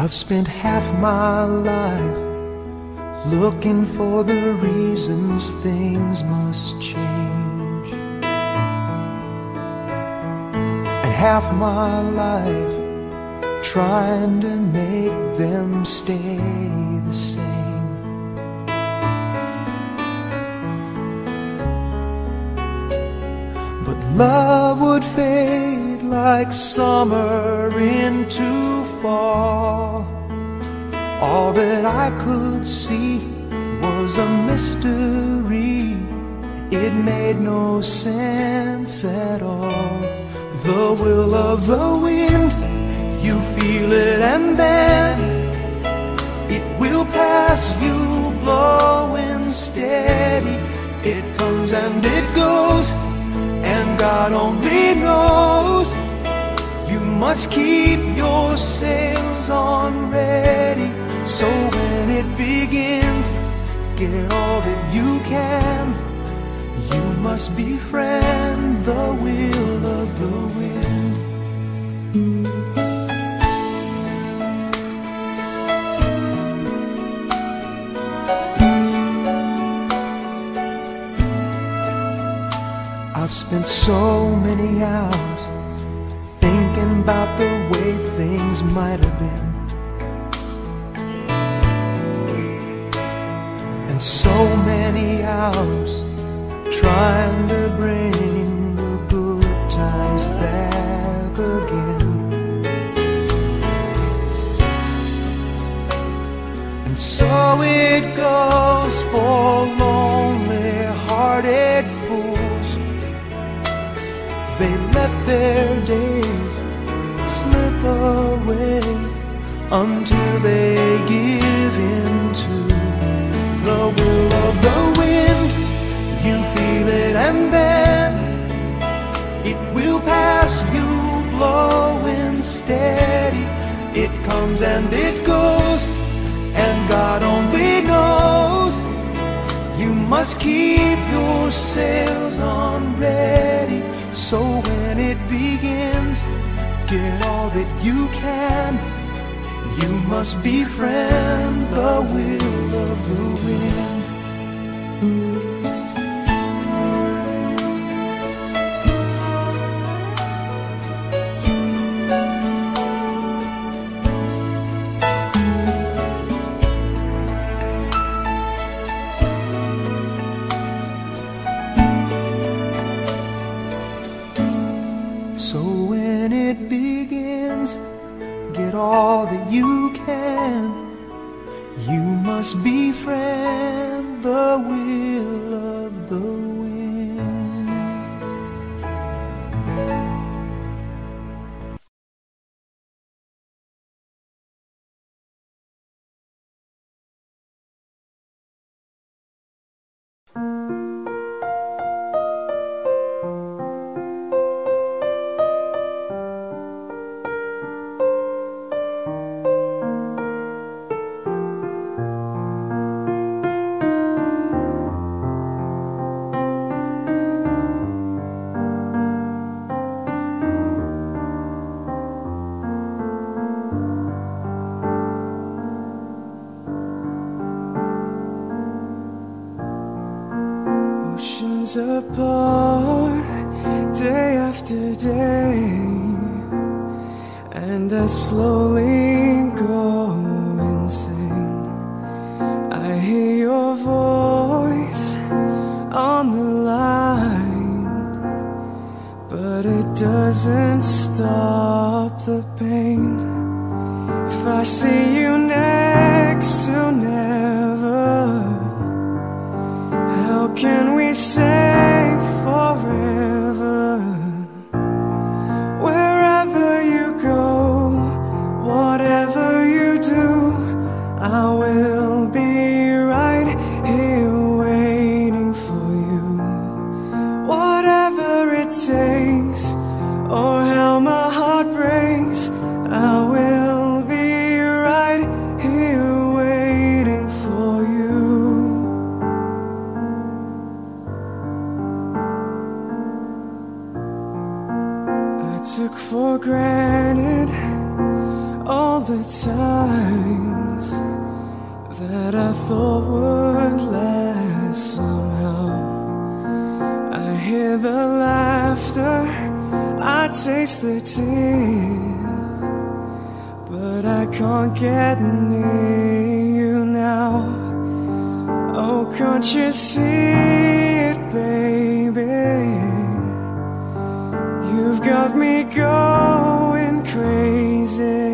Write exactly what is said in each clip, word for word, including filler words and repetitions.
I've spent half my life looking for the reasons things must change, and half my life trying to make them stay the same. But love would fade like summer into fall. All that I could see was a mystery. It made no sense at all. The will of the wind, you feel it and then it will pass you, blowing steady. It comes and it goes, and God only knows. You must keep your sails on ready, so when it begins, get all that you can. You must befriend the will of the wind. I've spent so many hours thinking about the way things might have been, and so many hours trying to bring the good times back again. And so it goes for lonely-hearted fools. They let their days slip away until they give in to the will of the wind. You feel it and then it will pass you, blowing steady. It comes and it goes, and God only knows. You must keep your sails on ready, so when it begins, get all that you can. You must befriend the will of the wind. So when it begins, get all that you can. You must befriend the will of the wind. Oceans apart, day after day, and I slowly go insane. I hear your voice on the line, but it doesn't stop the pain. If I see you next to never, how can we say forever? Wherever you go, whatever you do, I will be right here waiting for you. Whatever it takes, or how my heart breaks, I will be right here waiting for you. Took for granted all the times that I thought would last somehow. I hear the laughter, I taste the tears, but I can't get near you now. Oh, can't you see it, baby? You've got me going crazy.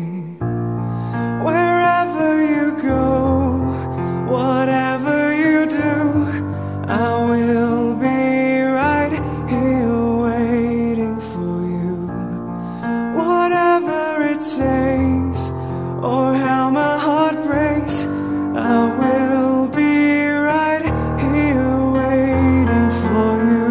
Wherever you go, whatever you do, I will be right here waiting for you. Whatever it takes, or how my heart breaks, I will be right here waiting for you.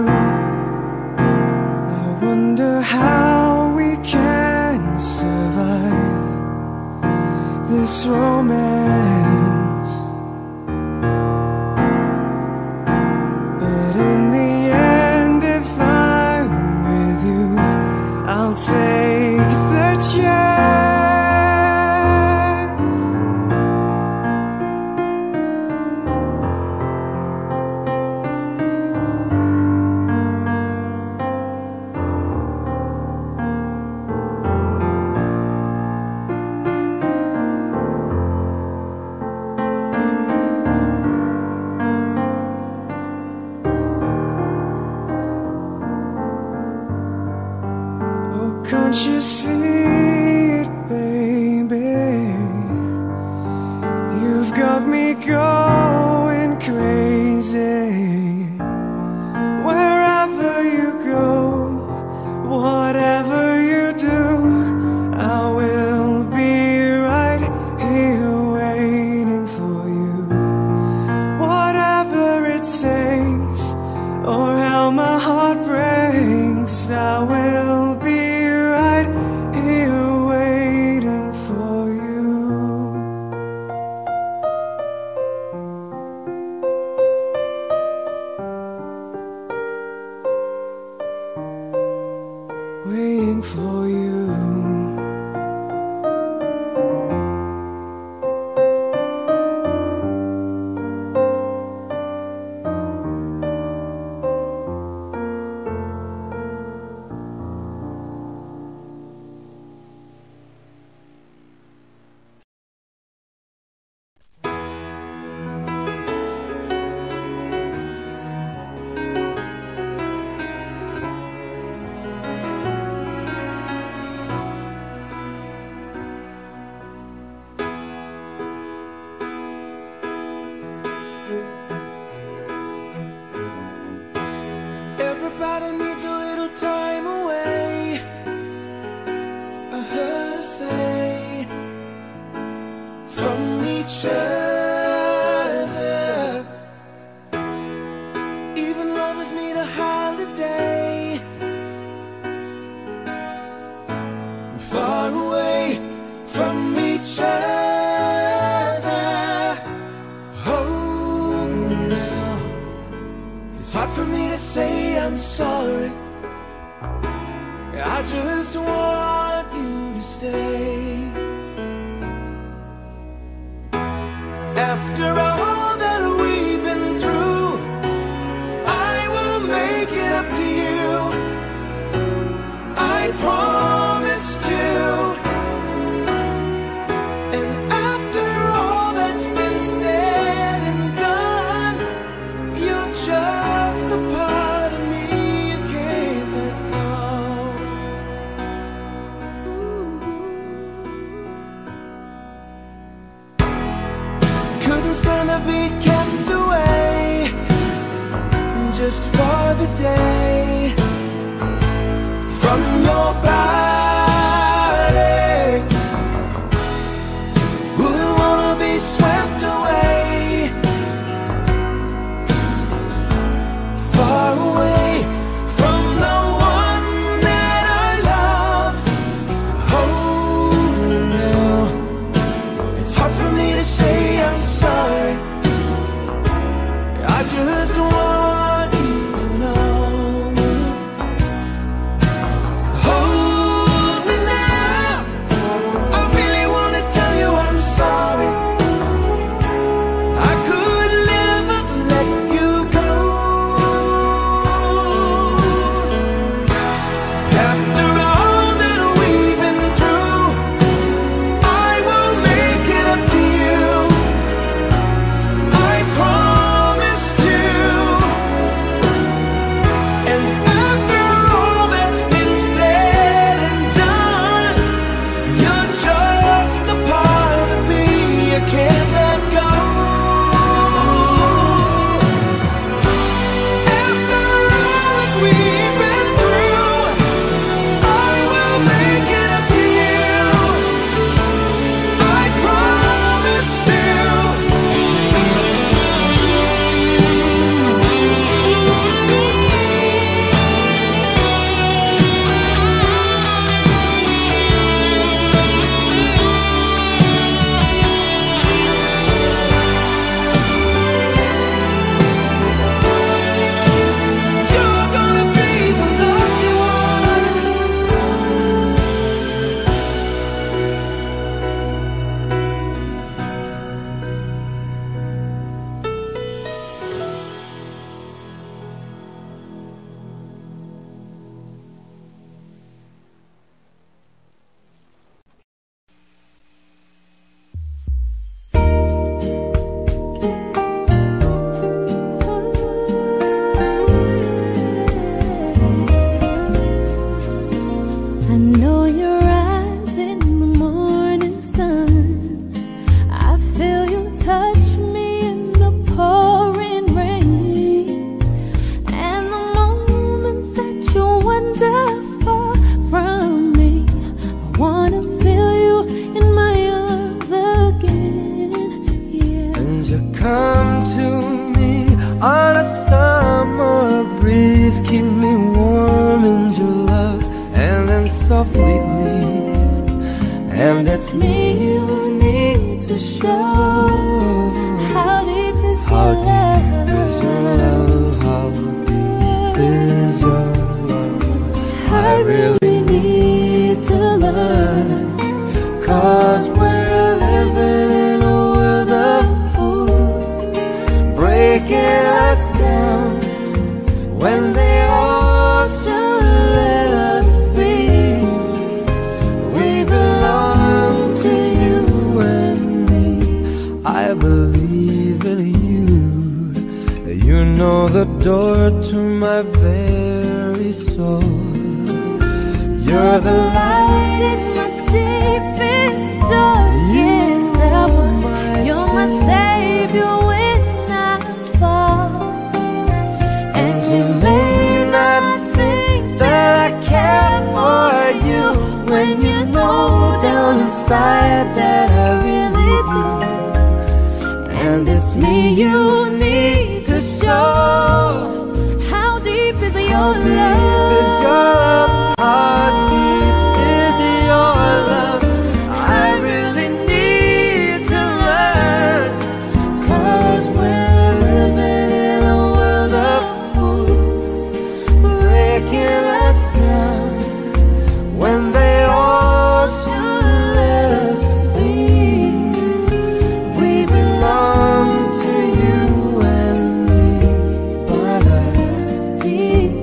I wonder how we can survive this romance, but in the end, if I'm with you, I'll take the chance. Can't you see it, baby? You've got me going crazy. Wherever you go, whatever you do, I will be right here waiting for you. Whatever it takes, or how my heart breaks, I will be here waiting for you. Waiting for you. Everybody needs a little time away, I heard her say, from each other. Even lovers need a holiday, far away from each other. Oh, now it's hard for me to say I'm sorry. I just want you to stay. After all that we've been through, I will make it up to you. I promised you. And after all that's been said and done, you're just the part of me you can't let go. Ooh. Couldn't stand to be kept away just for the day from your body. Wouldn't wanna be swept away, far away from the one that I love. Oh, now it's hard for me to say I'm sorry. I just want you to know keep me warm in your love, and then softly leave. And it's me you need to show. How deep is your love? How deep is your love? I really need to learn, 'cause we're living in a world of fools, breaking us down when they all should let us be. We belong to you and me. I believe in you. You know the door to my very soul. You're the light in my deepest, darkest hour. You're my savior when I fall. And you may not think that I care for you, when you know down inside that I really do. And it's me you need to show. How deep is your love? How deep is your love? I really need to learn, 'cause we're living in a world of fools, breaking us down when they all should let us be. We belong to you and me. But I need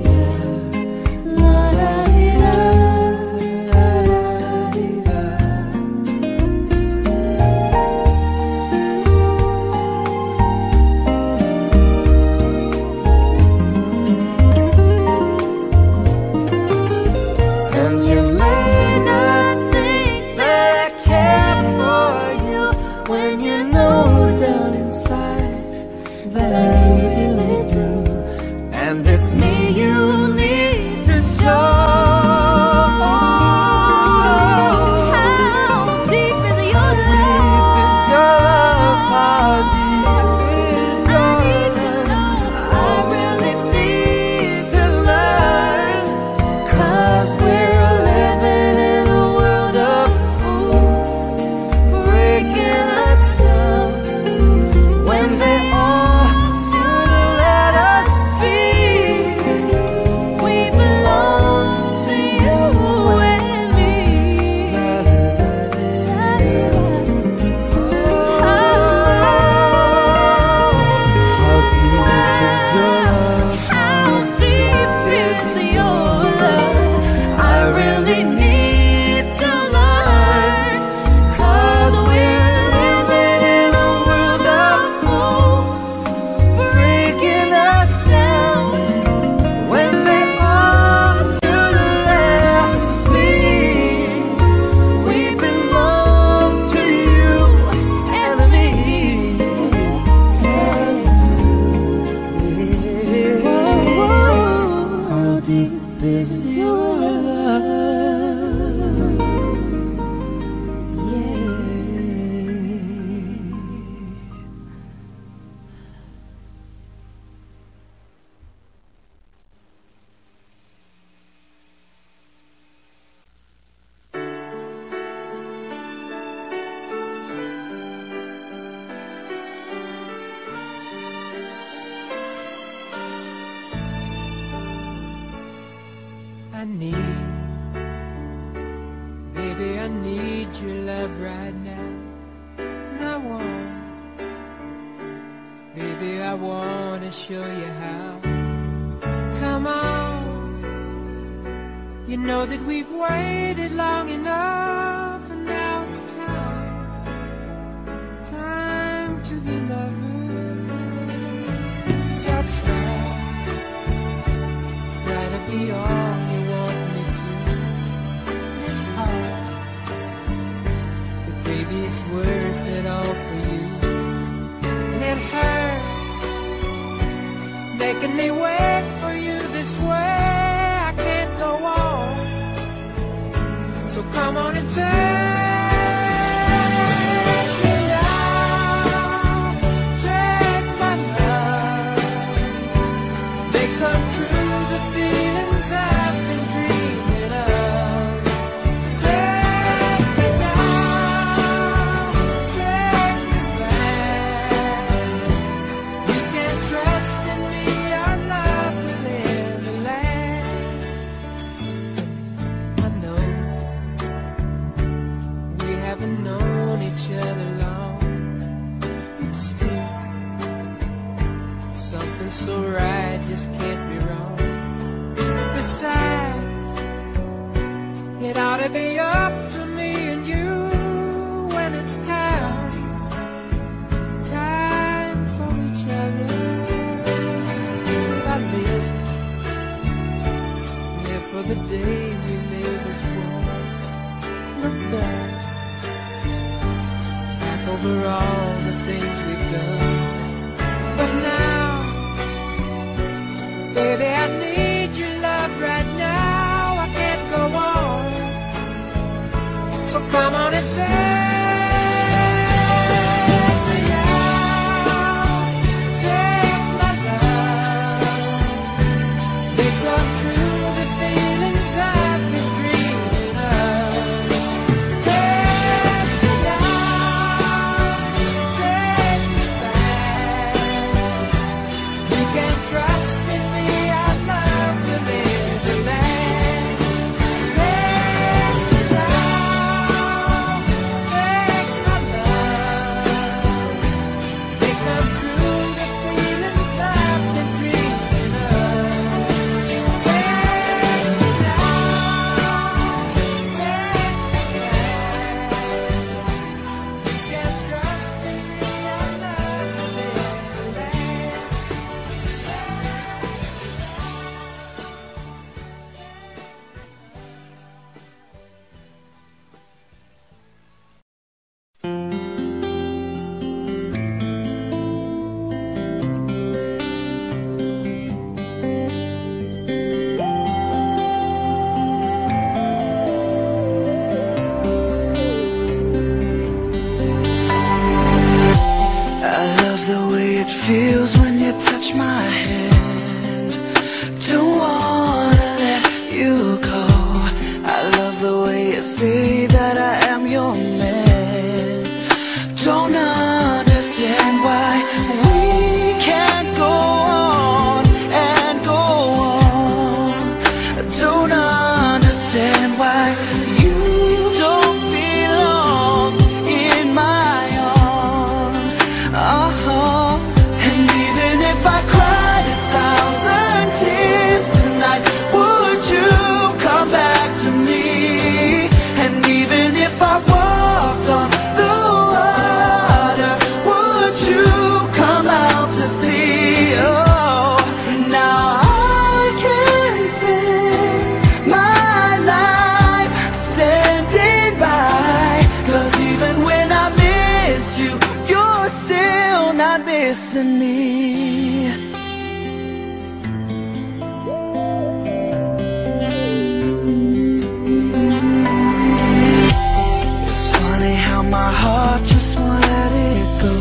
I need, baby, I need your love right now. And I want, baby, I want to show you how. Come on, you know that we've waited long enough, and now it's time, time to be lovers. So try, try to be all you want me to. And it's hard, but baby, it's worth it all for you. And it hurts making me wait for you this way. I can't go on, so come on and take me down, take my love, make come true the fear. It ought to be up to me and you when it's time, time for each other. I live, live for the day we made this world. Look back, back over all the things we've done. But now, baby, I need your love right now. I can't go on, so come on and take me out, take my love, make come true the feelings I've been dreaming of. Take me out, take me back. You can trust in me, our love will live to last. Take me down, take my love, make come true the feelings I've been dreaming of. Take me down, take me back. You can trust in me, our love will live to last. I love the way it feels when you touch my hand. Don't wanna let you go. I love the way you say that I am your man. Don't understand why we can't go on and go on. Don't understand why you don't belong in my arms. Uh-huh. And even if I cried a thousand tears tonight, would you come back to me? And even if I walked on the water, would you come out to see? Oh, now I can spend my life standing by, 'cause even when I miss you, you're still not missing me. It's funny how my heart just won't let it go.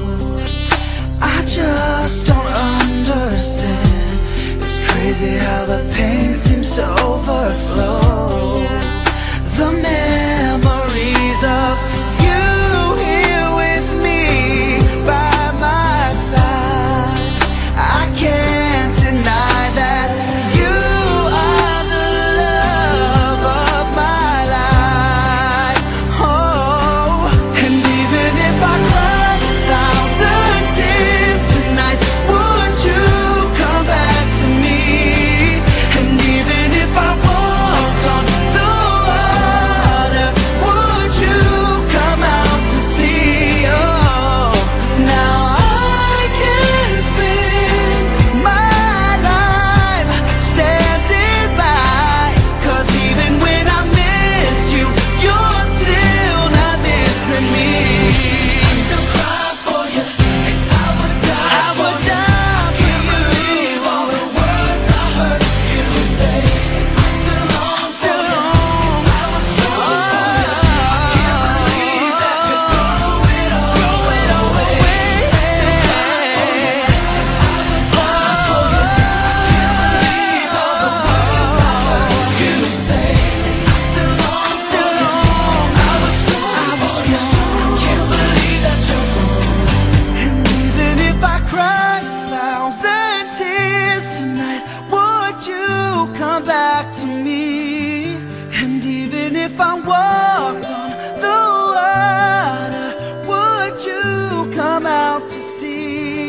I just don't understand. It's crazy how the pain seems to overflow. The memories of you here with me by my side, I can't deny that you are the love of my life. Oh, and even if I cried a thousand tears tonight, would you come back to me? And even if I walked on the water, would you come out to see? Oh, now I can spend my life standing by, 'cause even when I miss you, you're still not missing me. I still cry for you, and I would die, I would die for you. Believe all the words I heard you say. I still long for you, and I was strong for you. I can't believe that you throw it all, throw it away. I still cry for you, and I would die for you. I can't believe all the words I heard you say. I still long for you, and I was strong for you. I can't believe that you're gone. And even if I cried a thousand tears tonight, would you come back to me? And even if I walked on the water, would you come out to see?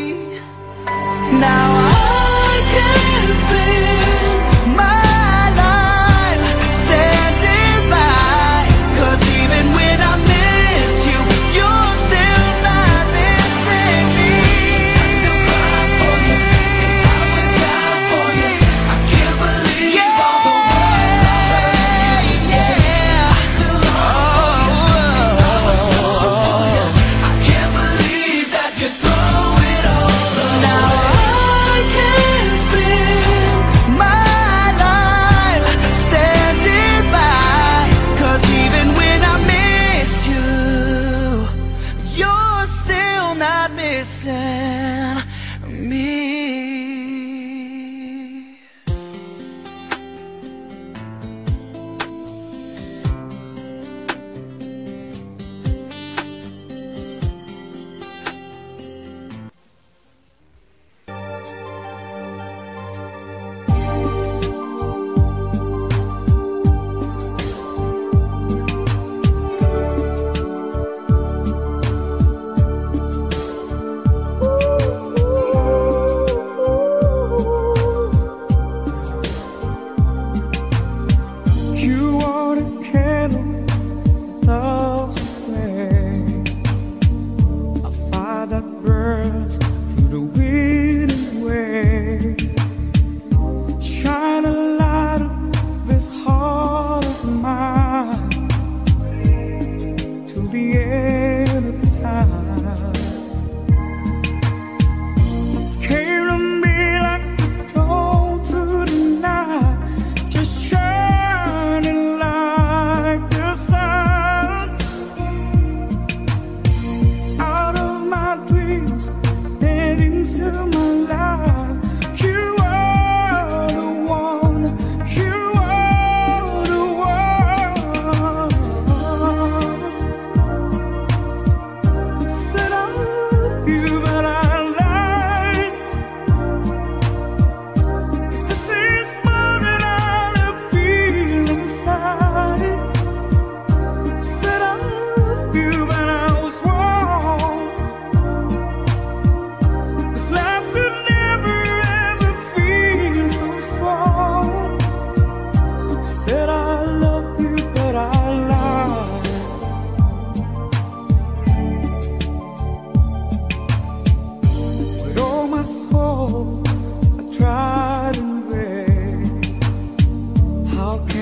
Now I can spend my life standing by.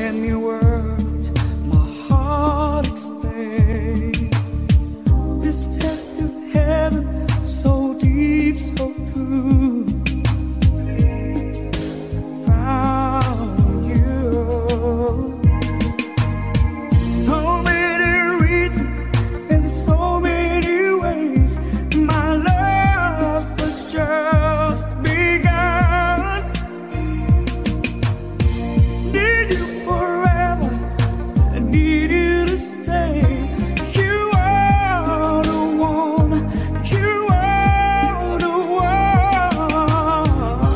any words my heart explains. This test of heaven, so deep, so true, found you. So many reasons in so many ways, my love was just begun. Need you forever, I need you to stay. You are the one, you are the one.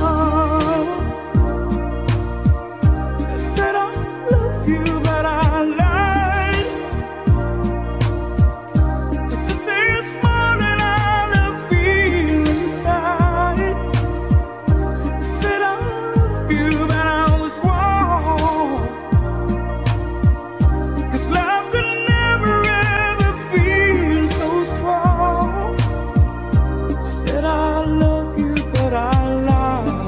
I said I love you, but I lied. 'Cause this is more than I feel inside. I said I love you, but I was wrong. 'Cause love could never ever feel so strong. I said I love you, but I lied.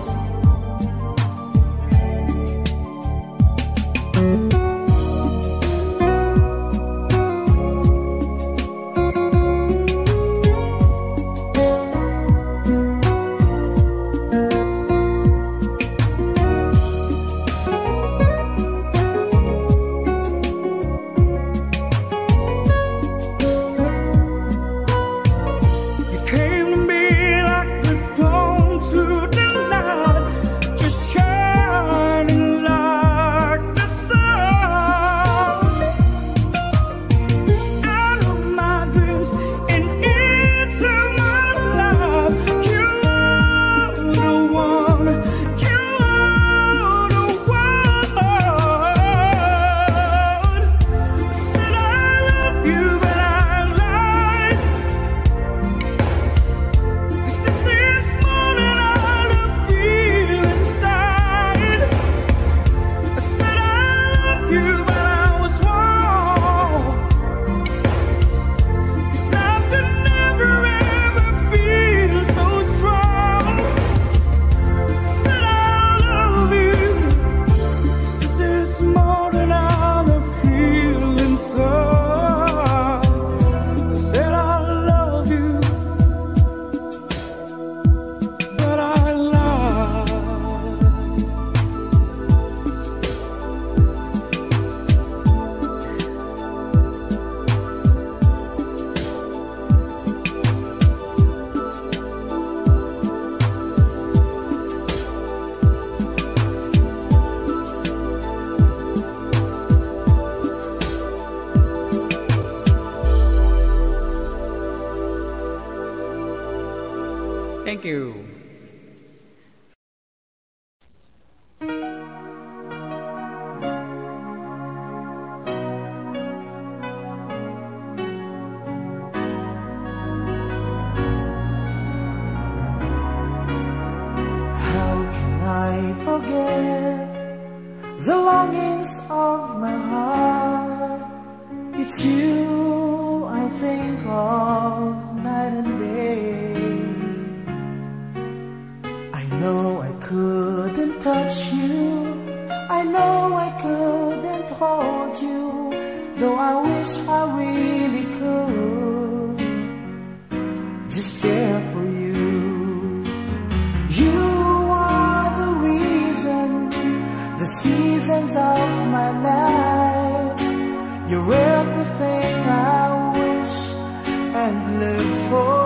You came to me like the dawn through the night, just shining like the sun. Out of my dreams and into my life, you are the one, you are the one. I said I love you, but I lied. 'Cause this is more than I feel inside. I said I love you, but I was wrong. 'Cause love could never ever feel so strong. I said I love you. This is more than I feel inside. I said I love you, but I lied. Thank you. How can I forget the longings of my heart? It's you I think of night and day. I know I couldn't touch you, I know I couldn't hold you, though I wish I really could just care for you. You are the reason, the seasons of my life. You're everything I wish and live for.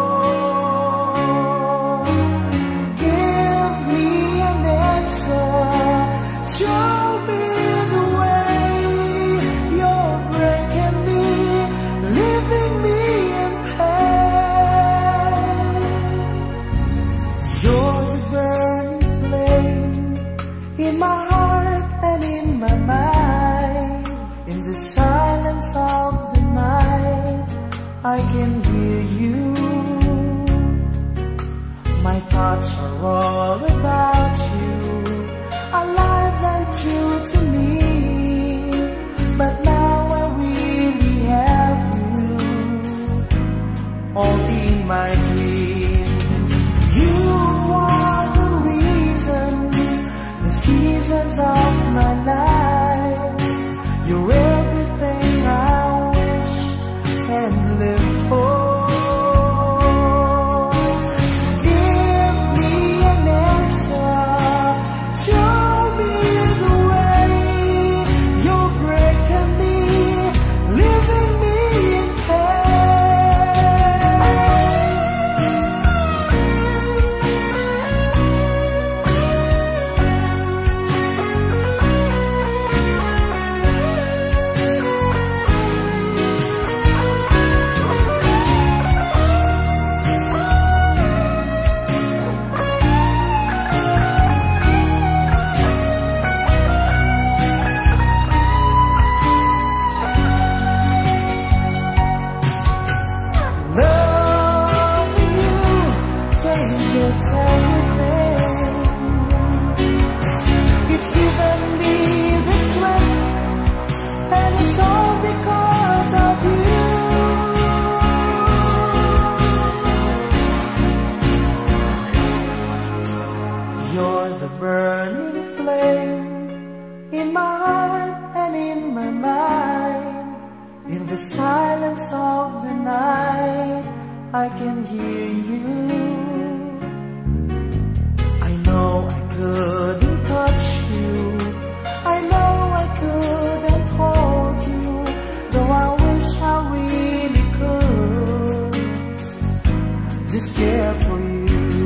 Give me an answer, show me the way. You're breaking me, leaving me in pain. You're the burning flame in my heart and in my mind. In the silence of the night, I can hear you. My thoughts are all about you, alive and true to me. But now I really have you, only my dreams. You are the reason, the seasons of my life. in my heart and in my mind. In the silence of the night, I can hear you. I know I couldn't touch you, I know I couldn't hold you, though I wish I really could just care for you.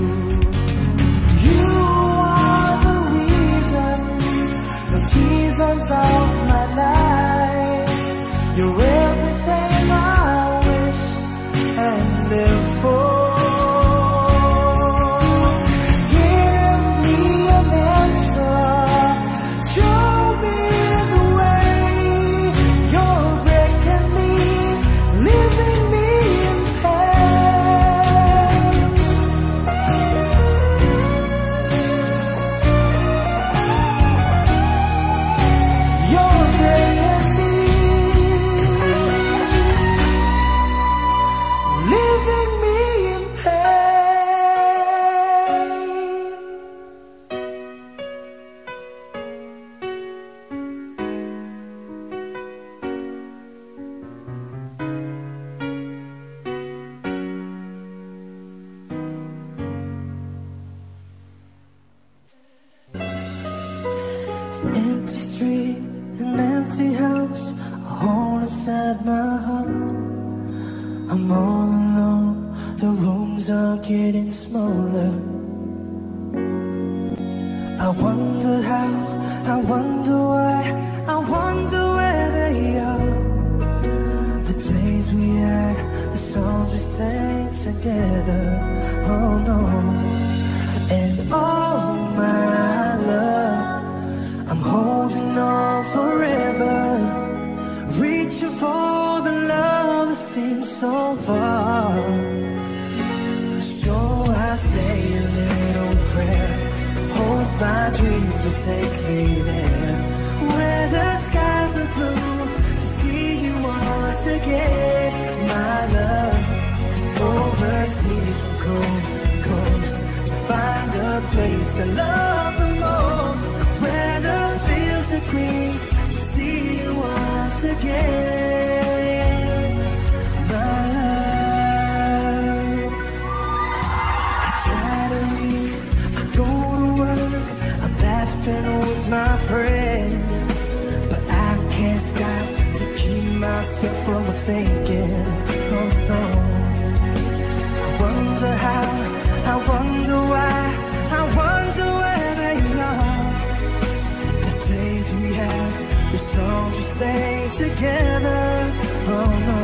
You are the reason, the seasons of my life. You're everything I wish and live for. Give me an answer, show me the way. You're breaking me, leaving me in pain. You're breaking me, leaving me in pain. Empty street, an empty house, a hole inside my heart. I'm all alone, the rooms are getting smaller. I wonder how, I wonder why, I wonder where they are. The days we had, the songs we sang together. Oh no, and oh my love, I'm holding on forever, reaching for the love that seems so far. So I say a little prayer, hope my dreams will take me there, where the skies are blue, to see you once again. My love, overseas from coast to coast, to find a place to love the most, where the fields are green, to see you once again. My love, I try to read, I go to work, I'm laughing with my friends, but I can't stop to keep myself from thinking. Oh no, I wonder how, I wonder why, I wonder where they are. The days we had, the songs we sang together. Oh no,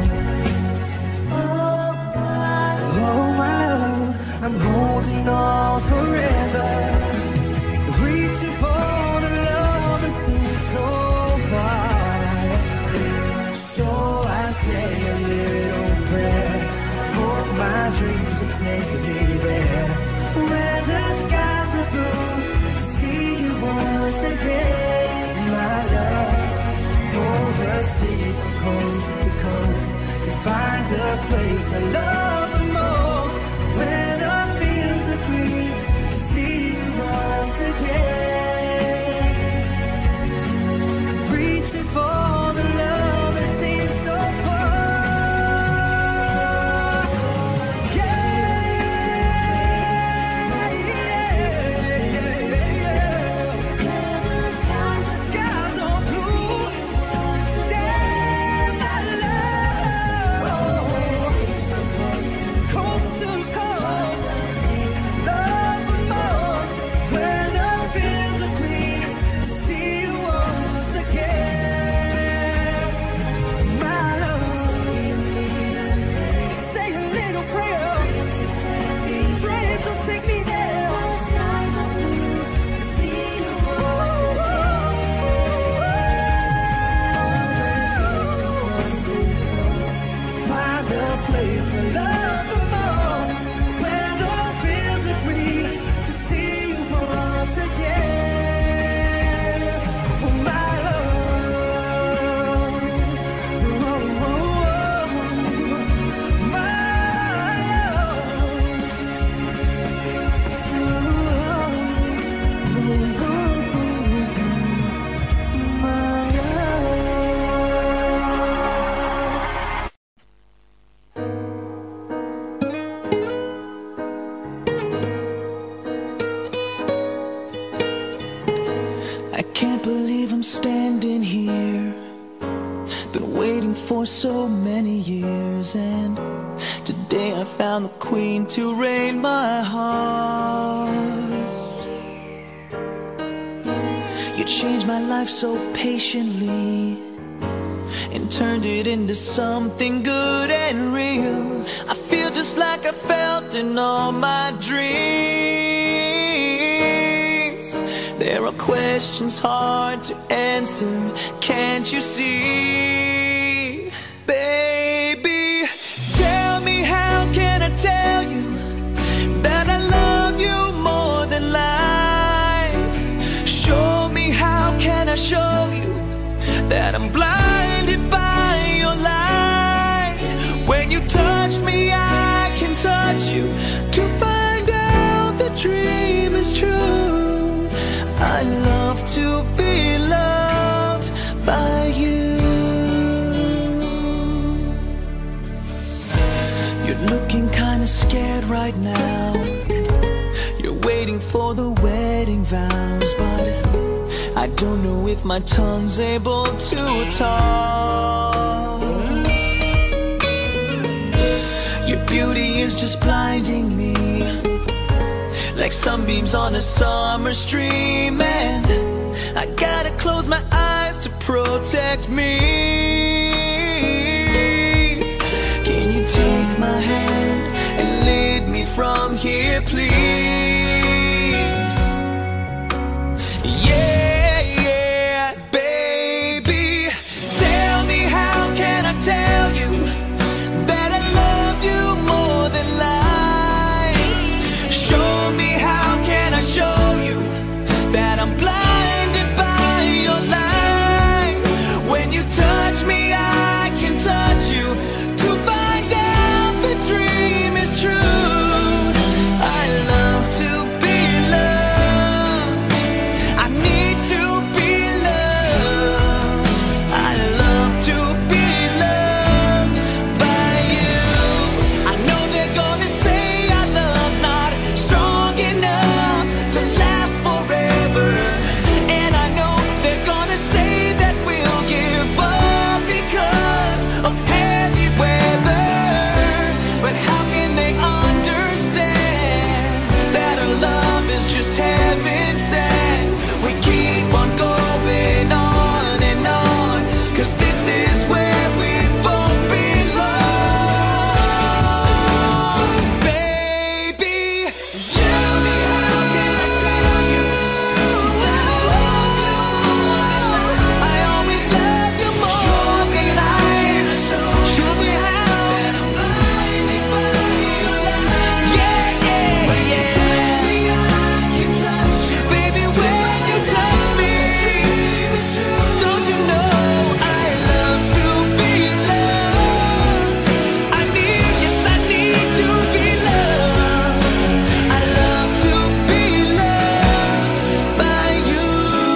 oh my, oh my love, I'm holding on forever, reaching for the love that seems so far. So I say a little prayer, hope my dreams will take me there, where the skies are blue, to see you once again. My love, overseas from coast to coast, to find the place I love the most, where the fields are green, to see you once again, reaching for the love that seems so far. Can't believe I'm standing here, been waiting for so many years, and today I found the queen to reign my heart. You changed my life so patiently and turned it into something good and real. I feel just like I felt in all my dreams. There are questions hard to answer, can't you see? Baby, tell me, how can I tell you that I love you more than life? Show me, how can I show you that I'm blinded by your light? When you touch me, I can touch you to find out the dream is true. I love to be loved by you. You're looking kinda scared right now. You're waiting for the wedding vows, but I don't know if my tongue's able to talk. Your beauty is just blinding me, like sunbeams on a summer stream, and I gotta close my eyes to protect me. Can you take my hand and lead me from here, please? Yeah, yeah, baby, tell me, how can I tell you that I love you more than life? Show me, how can I show you that I'm blinded by your light? When you touch me, I can touch you to find out the dream is true. I love to be loved, I need to be loved. I love to be loved by you. I know they're gonna say our love's not strong enough to last forever, and I know they're gonna say that we'll give up because of heavy weather. But how can they understand that our love is just heaven sent? We keep on going on and on, 'cause this is where we both belong. Baby, tell me, how can I tell you that I love you more than life? I always love you more than life. Show me how that I'm blinded by your light. Yeah, yeah, when you touch me, I can touch you. Baby, when you touch me, don't you know I love to be loved? I need, yes, I need to be loved. I love to be loved by you.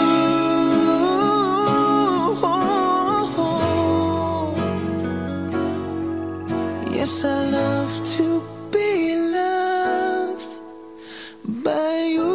Yes, I love to be loved by you.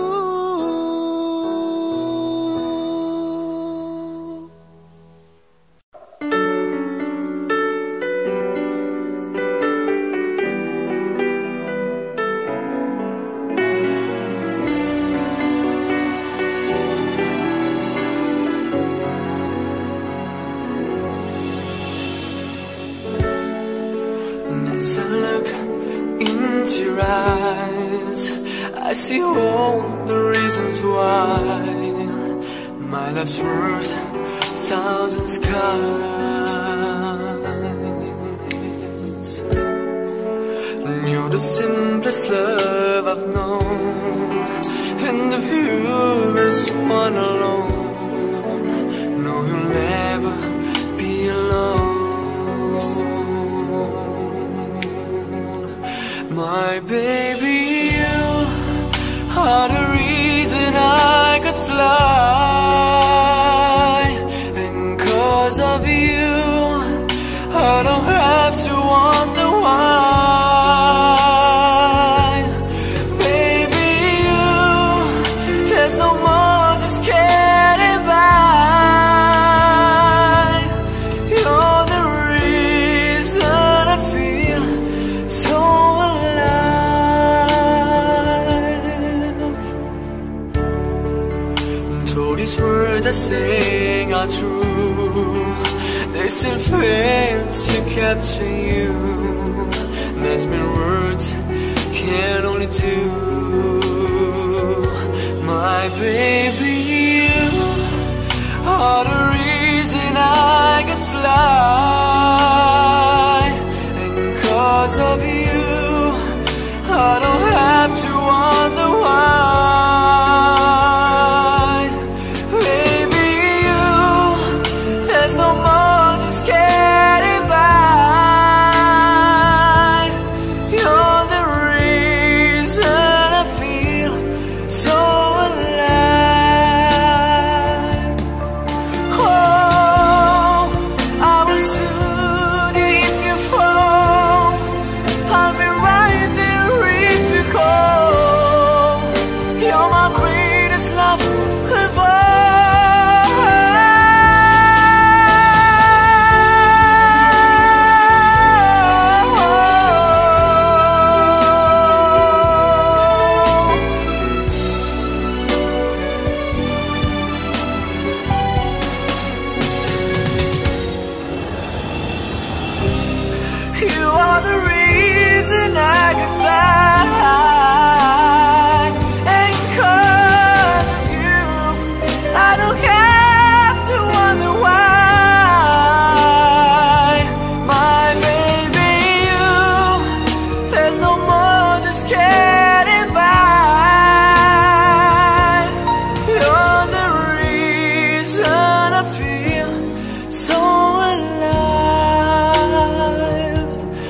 As I look into your eyes, I see all the reasons why my love's worth thousand skies. You're the simplest love I've known, and the purest one alone. No, you'll never be alone. My baby, you are the reason I could fly, and 'cause of you I don't have to wonder why. Baby, you, there's no more just care. sing are true, they still fail to capture you. There's been words can only do. My baby, you are the reason I could fly, and cause of you I don't have to wonder why. Baby, you, there's no more just getting by. You're the reason I feel so alive. Oh, I will soothe you if you fall. I'll be right there if you call. You're my greatest love of all. You are the reason I could fly, and cause of you I don't have to wonder why. My baby, you, there's no more just getting by. You're the reason I feel so alive.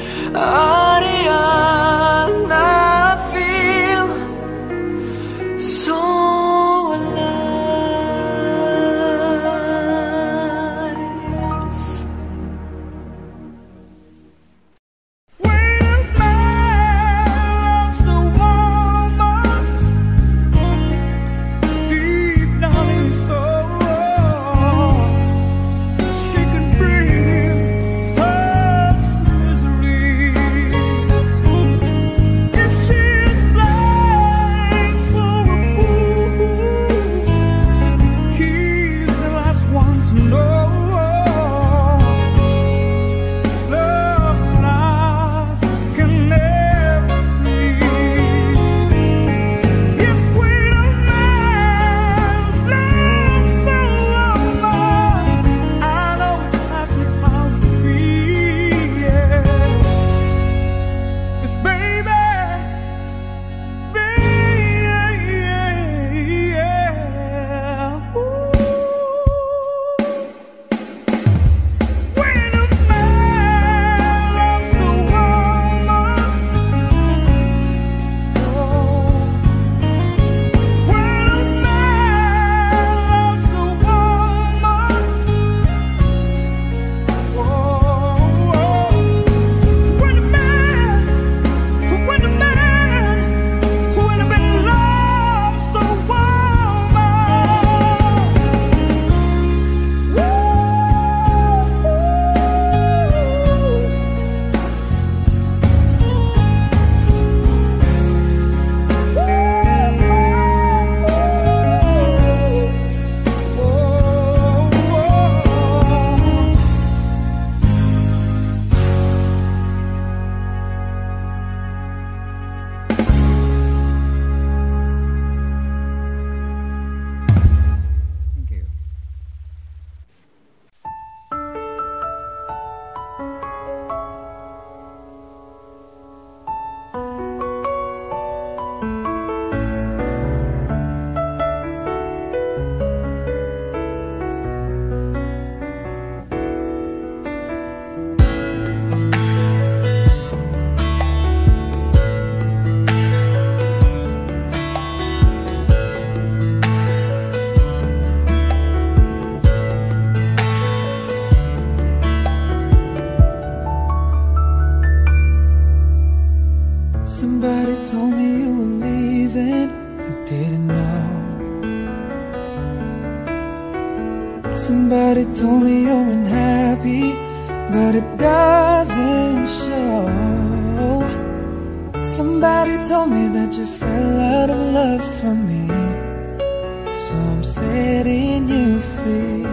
Ariana, I feel so alive. When a man loves a woman deep down in his soul, she can bring him such misery. If she is playing for a fool, he's the last one to know. Love eyes can never see. Yes, when a man loves a woman, I know exactly how to feel. Yes, baby, baby, yeah. Ooh. When a man loves a woman, oh. When a man loves a woman, oh. When a man, when a man, when a man loves a Thank you. Somebody told me you were leaving, I didn't know. Somebody told me you're unhappy, but it doesn't show. Somebody told me that you fell out of love for me, so I'm setting you free.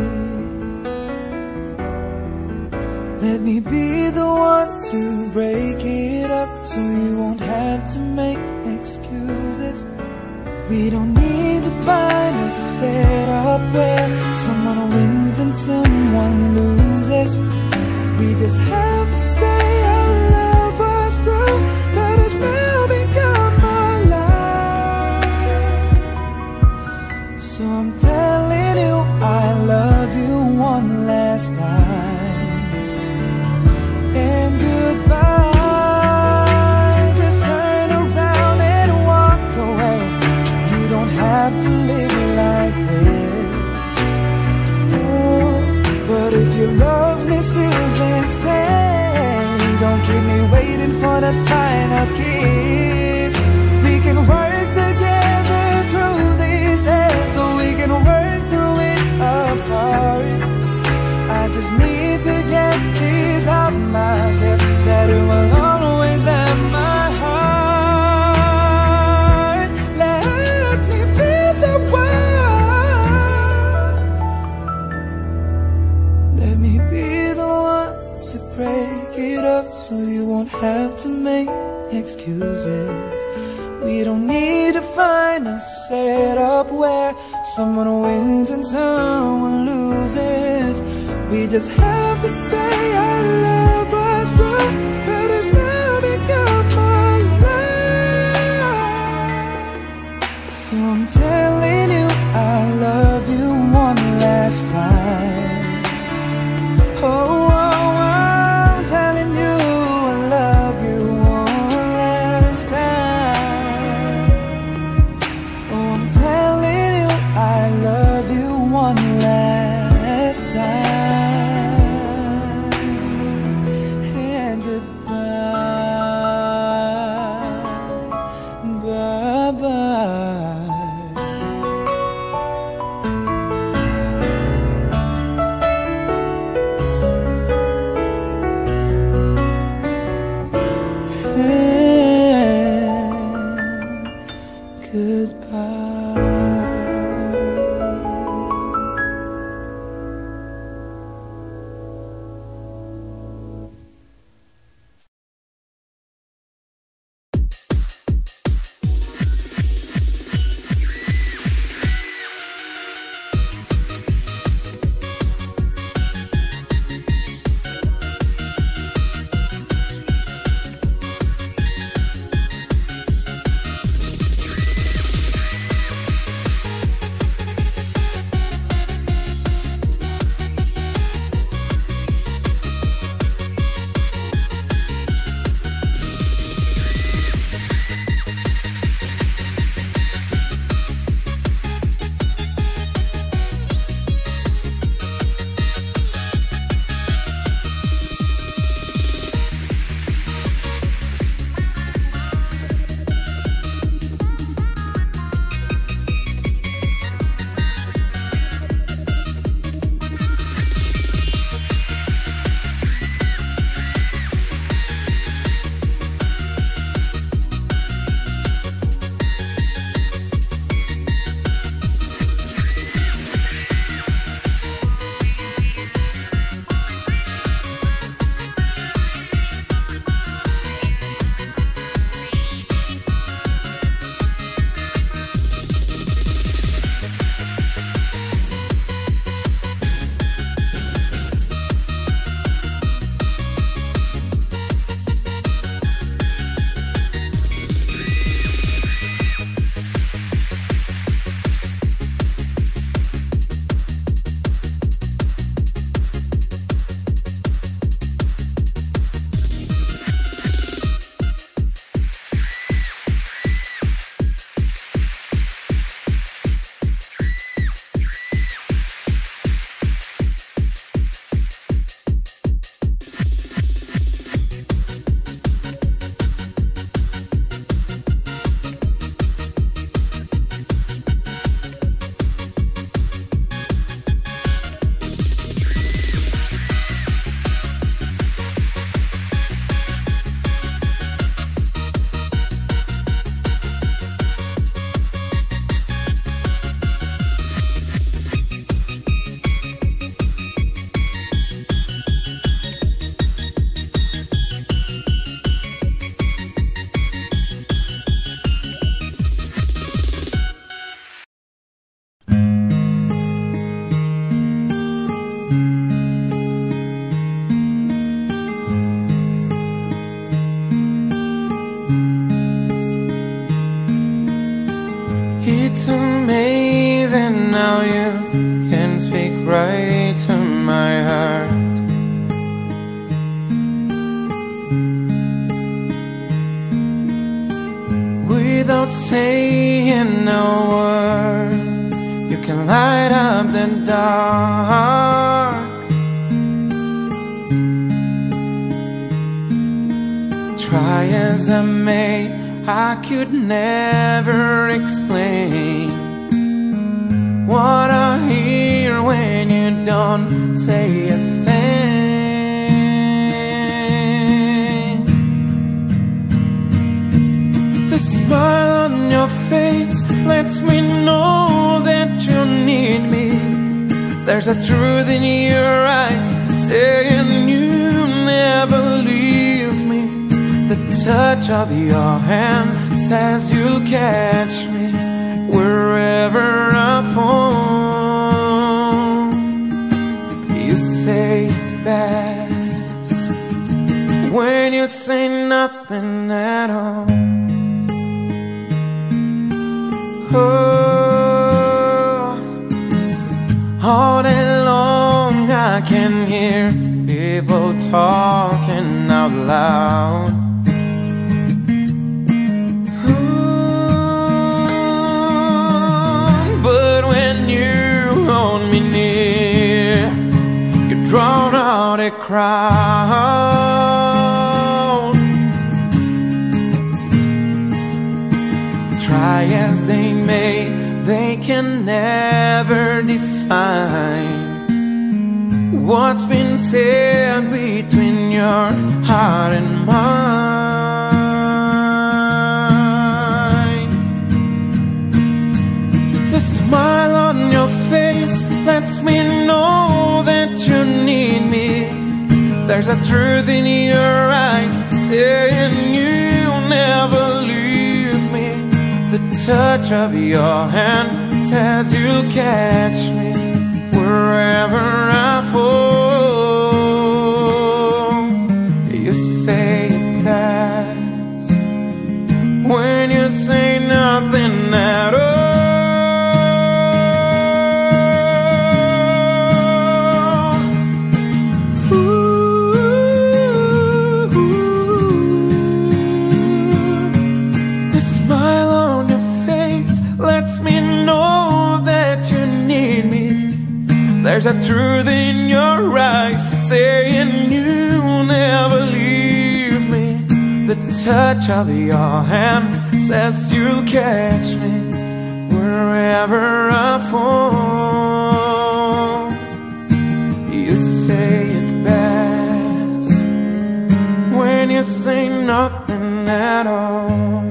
Let me be the one to break it up, so you won't have to make excuses. We don't need to find a setup where someone wins and someone loses. We just have to say our love was true, but it's now become our life. So I'm telling you I love you one last time, and goodbye. Just turn around and walk away. You don't have to live like this. Oh, but if you love me still, then stay. Don't keep me waiting for the final kiss. We can work together through these days, so we can work through it apart. I just need to get this off my chest, that it will always have my heart. Let me be the one. Let me be the one to break it up, so you won't have to make excuses. We don't need to find a setup where someone wins and someone loses. We just have to say our love was true, but it's now become our life. So I'm telling you I love you one last time. Oh, oh, I'm telling you I love you one last time. Oh, I'm telling you I love you one last time. And goodbye, bye-bye. the dark. Try as I may, I could never explain what I hear when you don't say a thing. The smile on your face lets me know that you need me. There's a truth in your eyes saying you never leave me. The touch of your hand says you'll catch me wherever I fall. You say it best when you say nothing at all. Oh, all day long I can hear people talking out loud. Drawn out a crowd. Try as they may, they can never define what's been said between your heart and mine. The smile on your face lets me know that you need me. There's a truth in your eyes saying you'll never leave me. The touch of your hand says you'll catch me wherever I fall. You say it best when you say nothing at all. There's a truth in your eyes saying you'll never leave me. The touch of your hand says you'll catch me wherever I fall. You say it best when you say nothing at all.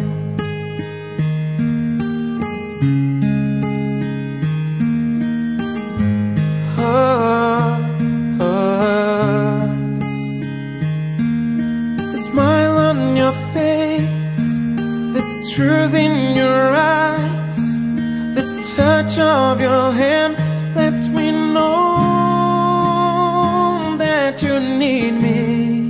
Truth in your eyes, the touch of your hand lets me know that you need me.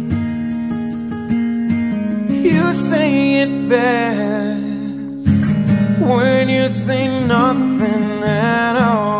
You say it best when you say nothing at all.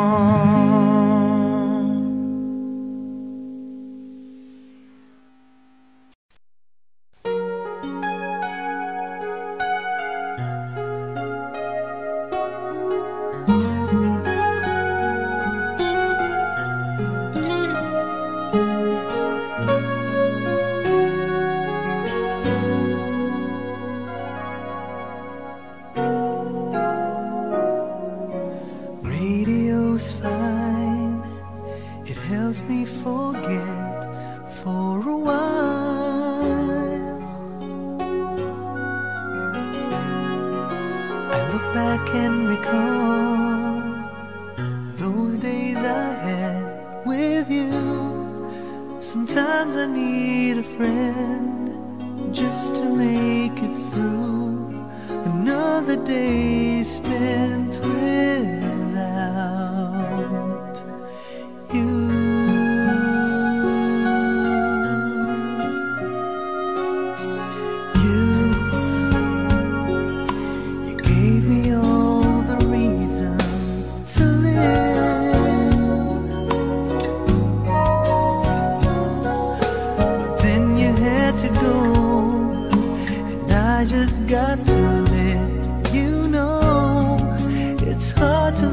I just got to let you know it's hard to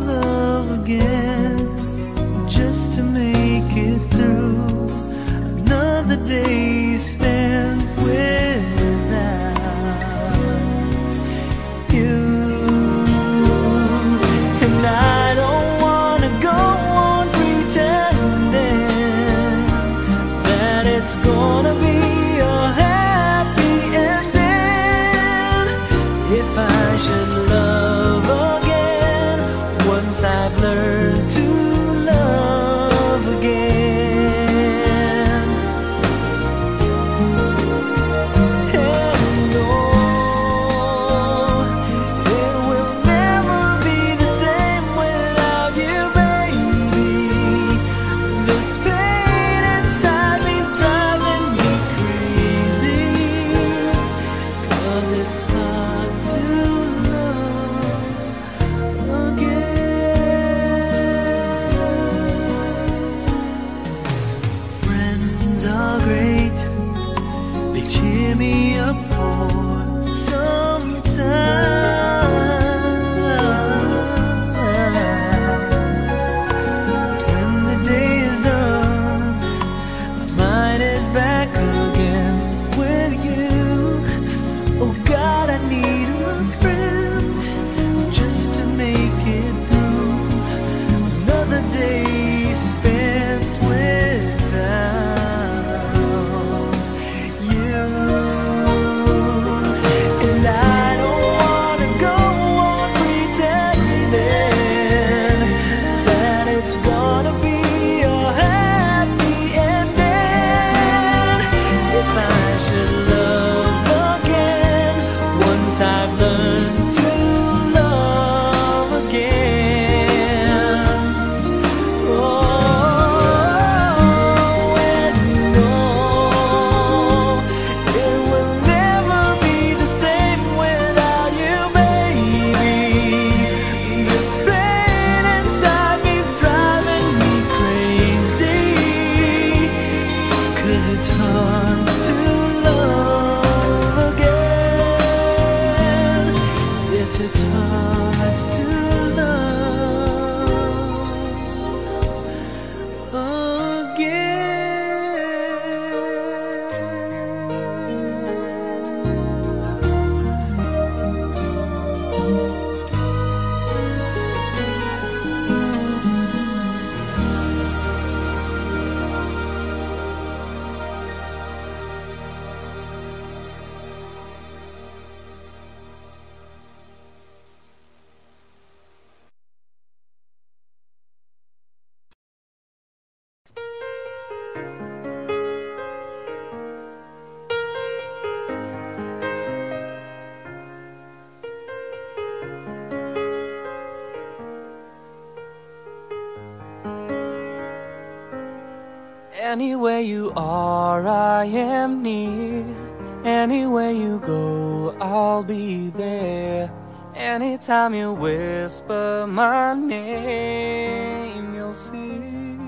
Anywhere you are, I am near. Anywhere you go, I'll be there. Anytime you whisper my name, you'll see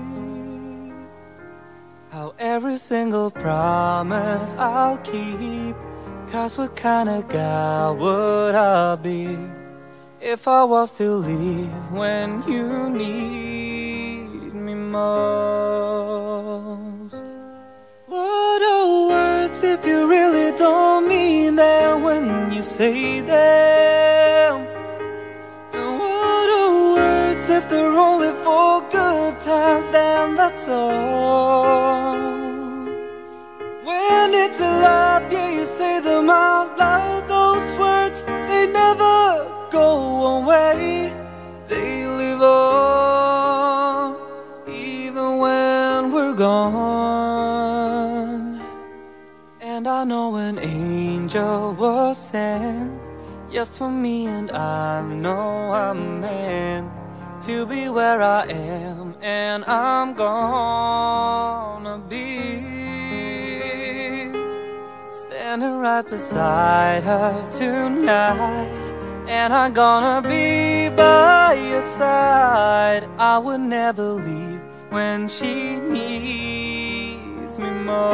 how every single promise I'll keep. 'Cause what kind of guy would I be if I was to leave when you need me most? What are words if you really don't mean them when you say them? And what are words if they're only for good times? Then that's all. When it's a lie, yeah, you say them out loud. Those words, they never go away. They live on, even when we're gone. And I know an angel was sent just for me, and I know I'm meant to be where I am, and I'm gonna be standing right beside her tonight. And I'm gonna be by your side. I would never leave when she needs me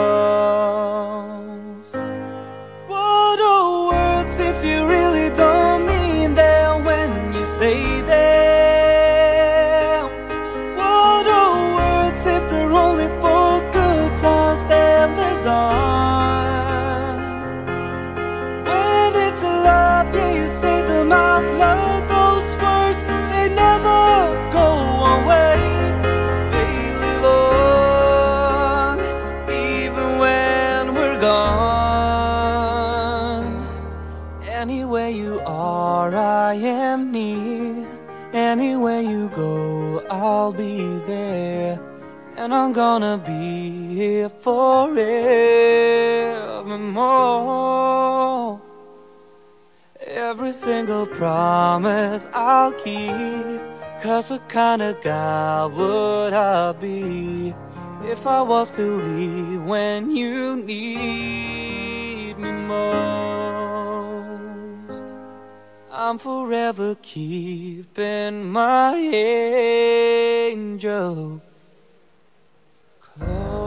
most. What are words if you really don't mean them when you say them? What are words if they're only for good times? Then they're done. When it's a lie, yeah, you say them out loud. Those words, they never go away. They live on, even when we're gone. Anywhere you are, I am near. Anywhere you go, I'll be there. And I'm gonna be here forevermore. Every single promise I'll keep. 'Cause what kind of guy would I be if I was to leave when you need me most? I'm forever keeping my angel close.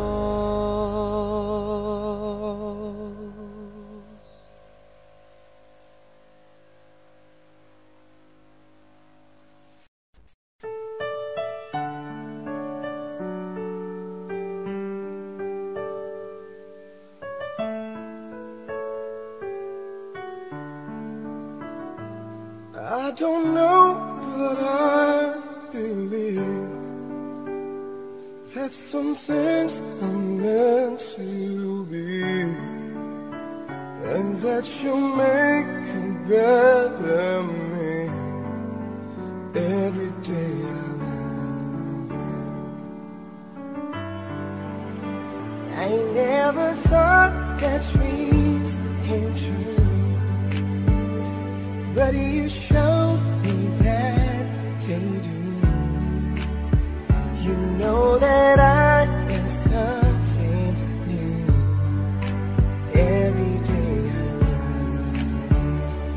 I don't know, but I believe that some things are meant to be, and that you'll make a better me every day I love you. I never thought that dreams came true, but you showed me that they do. You know that I am something new every day I love you.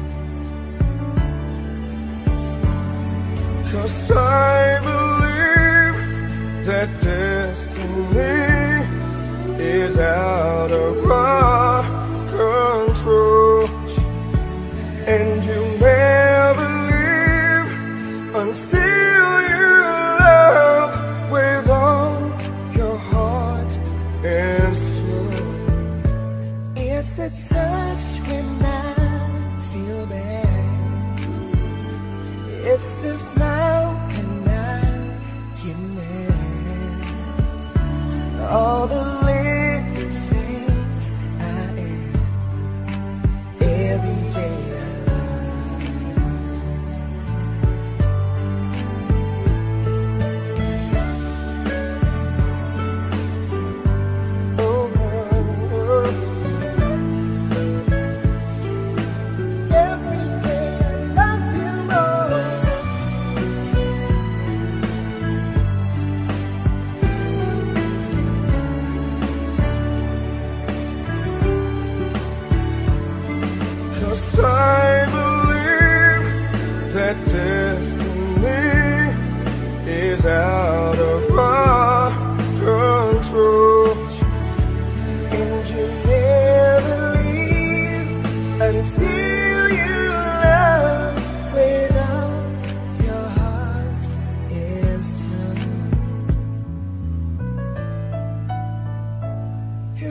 'Cause I believe that destiny is out of our control, and you never leave until you love with all your heart and soul. It's a touch when I feel bad. It's a smile when I get mad. All the little things I am every day.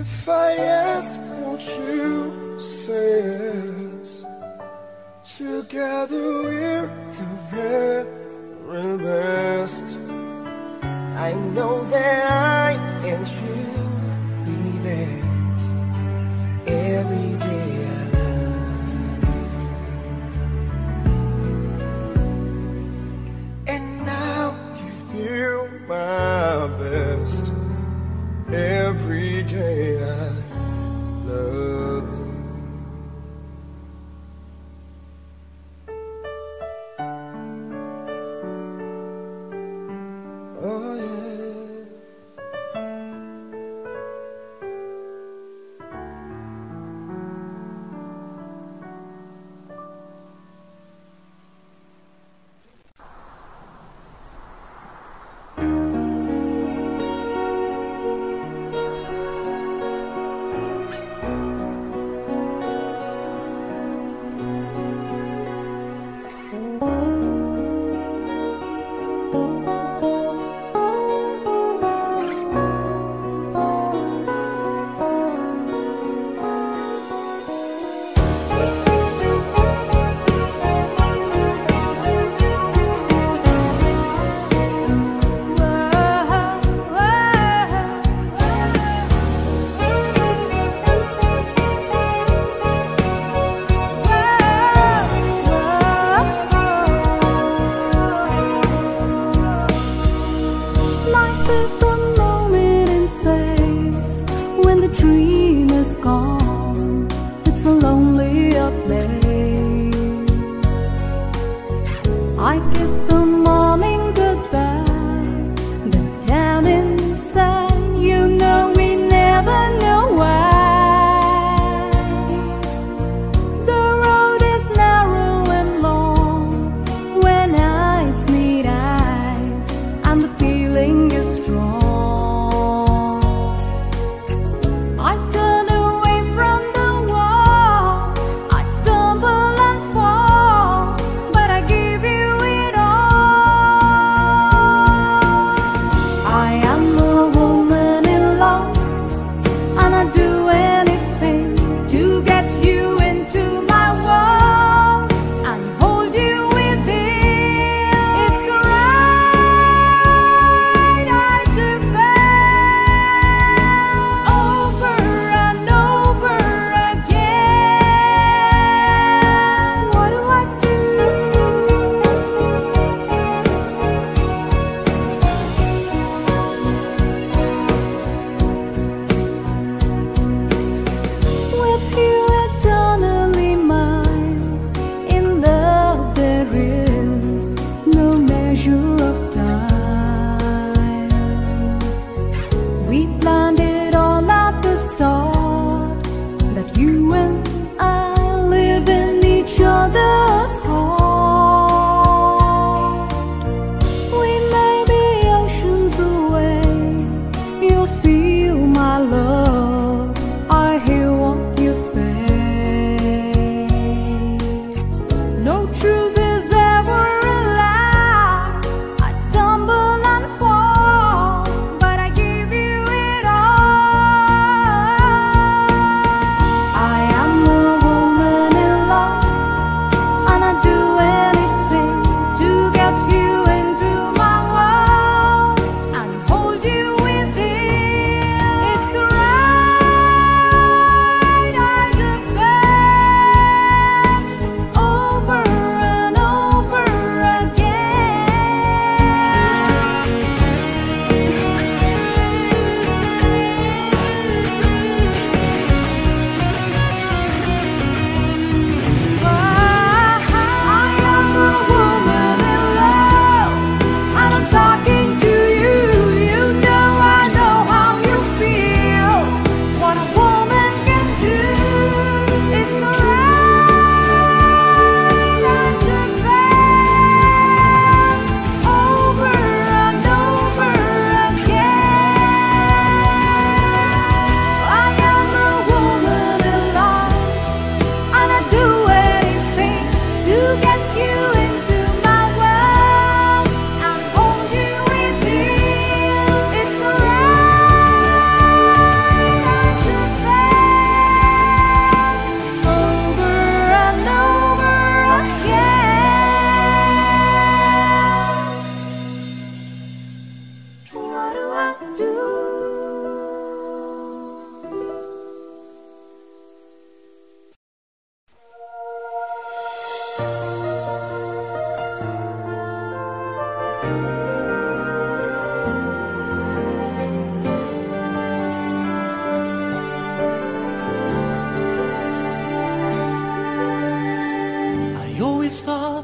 If I ask, won't you say yes? Together we're the very best. I know that I am truly best. Every day I love you, and now you feel my best. Every day I love you. Oh yeah. I turned away from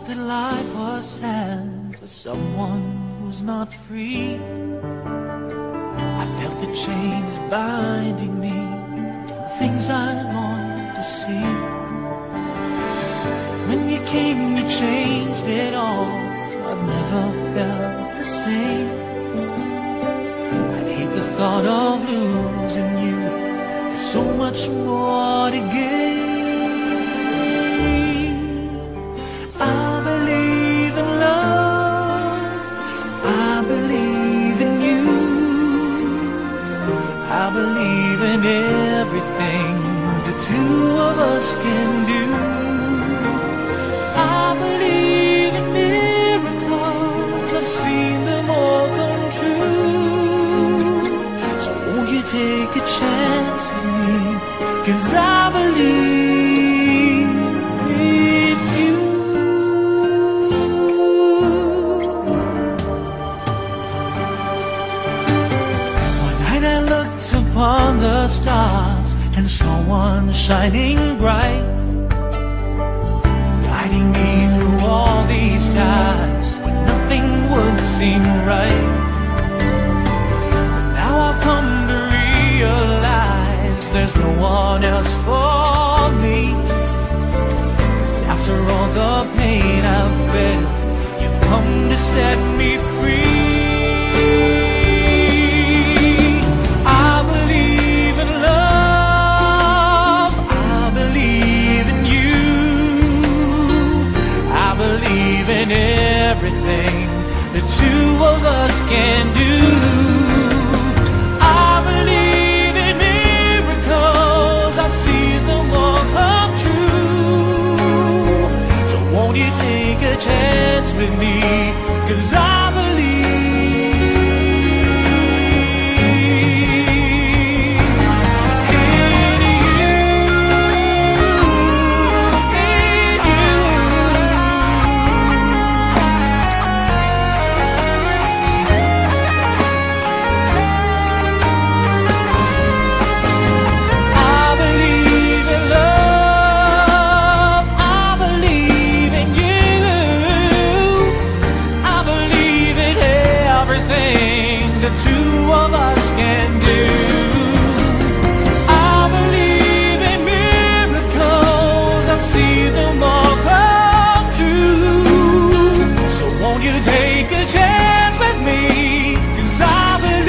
that life was sad for someone who's not free. I felt the chains binding me and the things I longed to see. When you came, you changed it all. I've never felt the same. I'd hate the thought of losing you. There's so much more to gain. I believe in love. I believe in you. I believe in everything the two of us can do. I believe in miracles. I've seen them all come true. So won't you take a chance with me? 'Cause I believe in you. One night I looked upon the stars and saw one shining bright, guiding me through all these times when nothing would seem right. But now I've come to realize there's no one else for me. 'Cause after all the pain I've felt, you've come to set me free. I believe in love. I believe in you. I believe in everything the two of us can do. I believe in miracles. I've seen them all come true. So won't you take a chance with me? 'Cause I believe the two of us can do. I believe in miracles. I've seen them all come true. So won't you take a chance with me? 'Cause I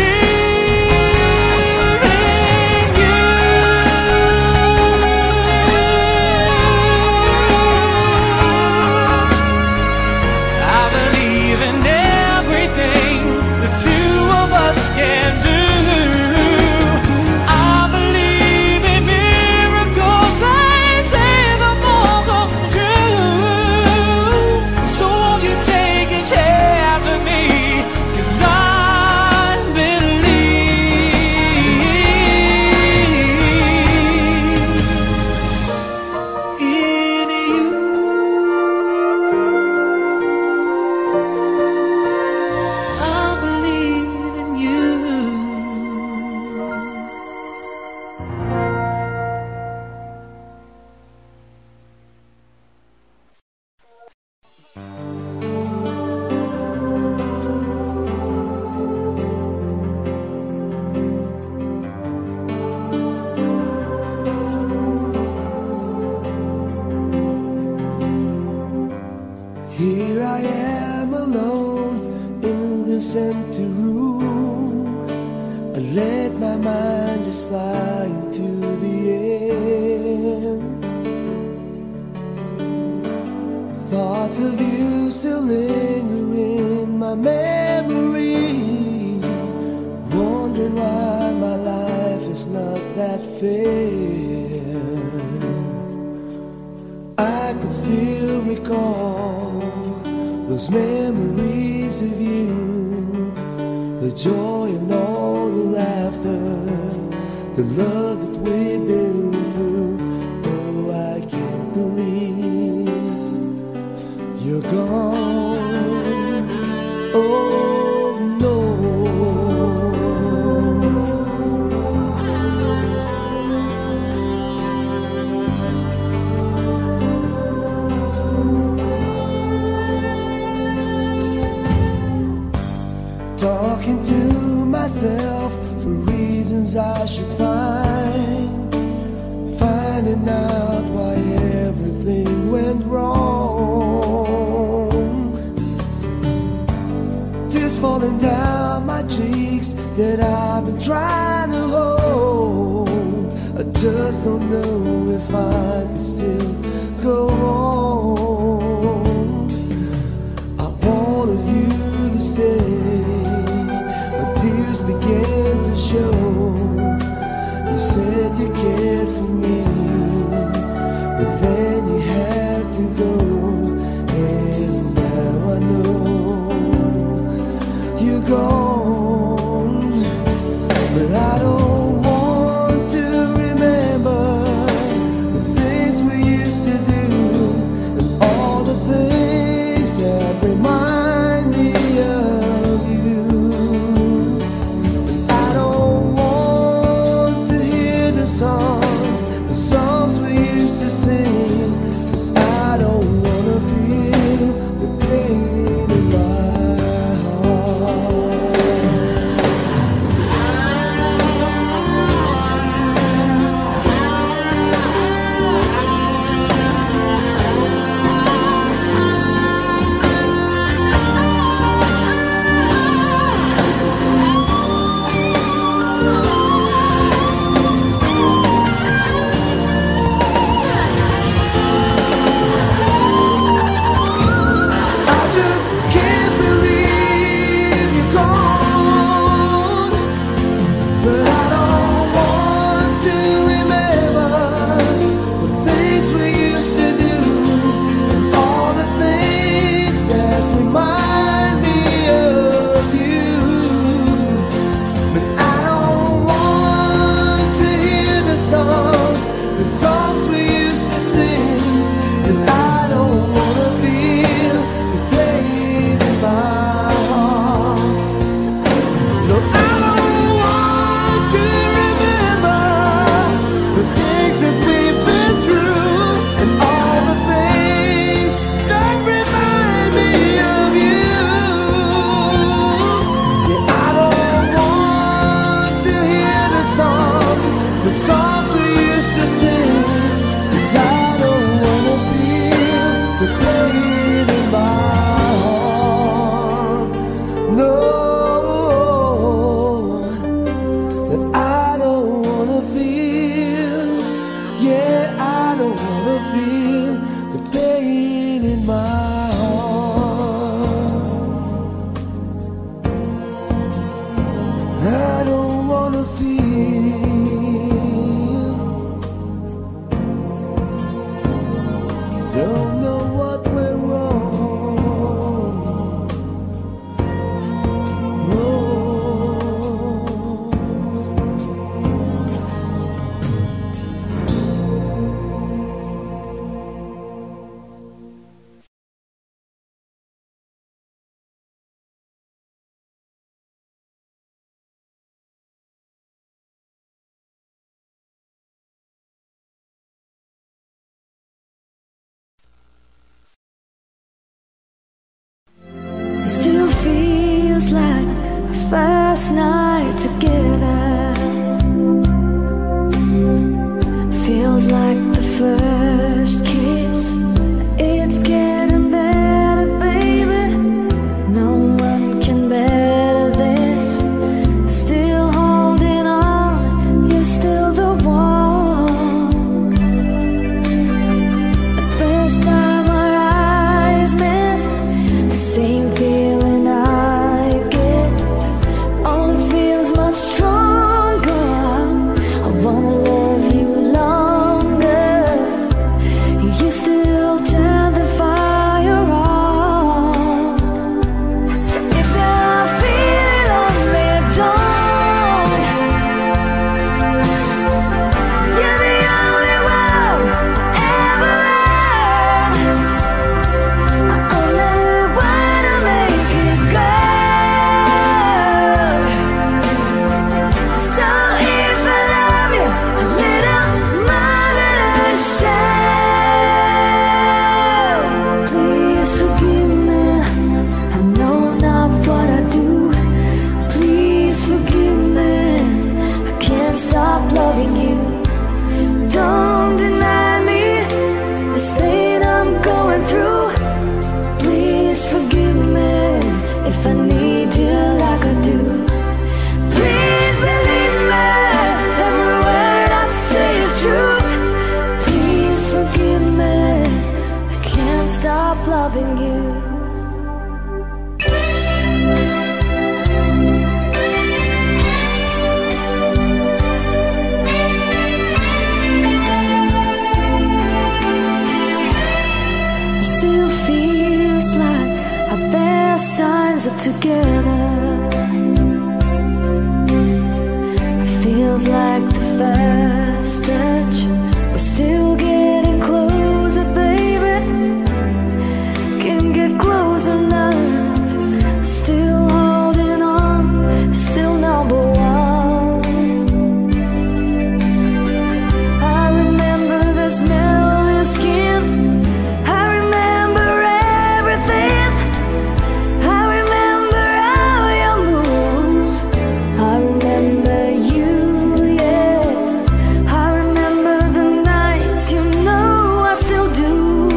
believe in you. I believe in everything the two of us can do. I believe in miracles. I say them all come true. So won't you take a chance with me? 'Cause I believe in you. I believe in you. Here I am alone in this empty room. I let my mind just fly into the air. Thoughts of you still linger in my memory, wondering why my life is not that fair. I could still recall those memories of you, the joy and all the laughter, the love that we've been through. Oh, I can't believe you're gone. Oh no. things I should find, finding out why everything went wrong. Tears falling down my cheeks that I've been trying to hold. I just don't know if I can still go on. I wanted you to stay, but tears began to show. You said you cared for me, but then you had to go. And now I know you're gone, but I don't want to remember the things we used to do and all the things that remind me of you. I don't want to hear the songs, the songs we used to sing, 'cause I don't wanna feel the pain in my heart. together. It feels like the first touch. We're still getting closer, baby. Can't get closer now. Still holding on, still number one. I remember the smell of your skin. I remember everything. I remember all your moves. I remember you, yeah. I remember the nights, you know I still do.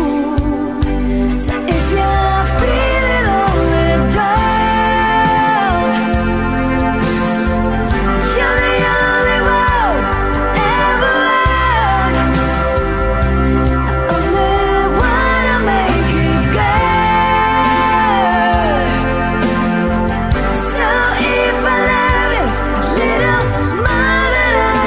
So if you're feeling lonely, don't. You're the only one I ever had. I only wanna make it good. So if I love you a little more than I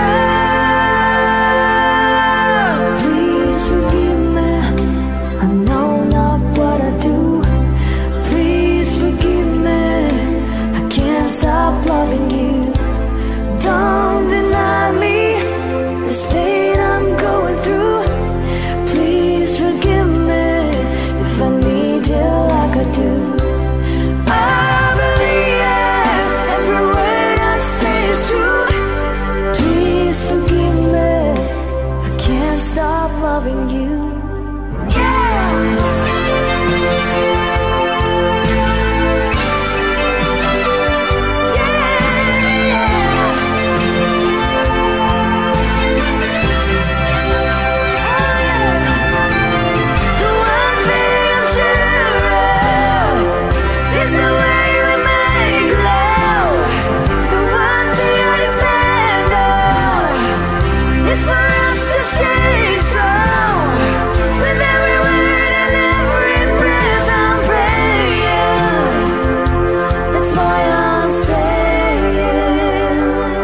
should, please forgive me. I know not what I do. Please forgive me. I can't stop loving you. Don't deny me this pain I'm going through. Please forgive me if I need you like I do. I believe it. Every word I say is true. Please forgive me. I can't stop loving you. Yeah. The one thing I'm sure of is the way we make love. The one thing I depend on is for us to stay strong. With every word and every breath I'm praying. That's why I'm saying,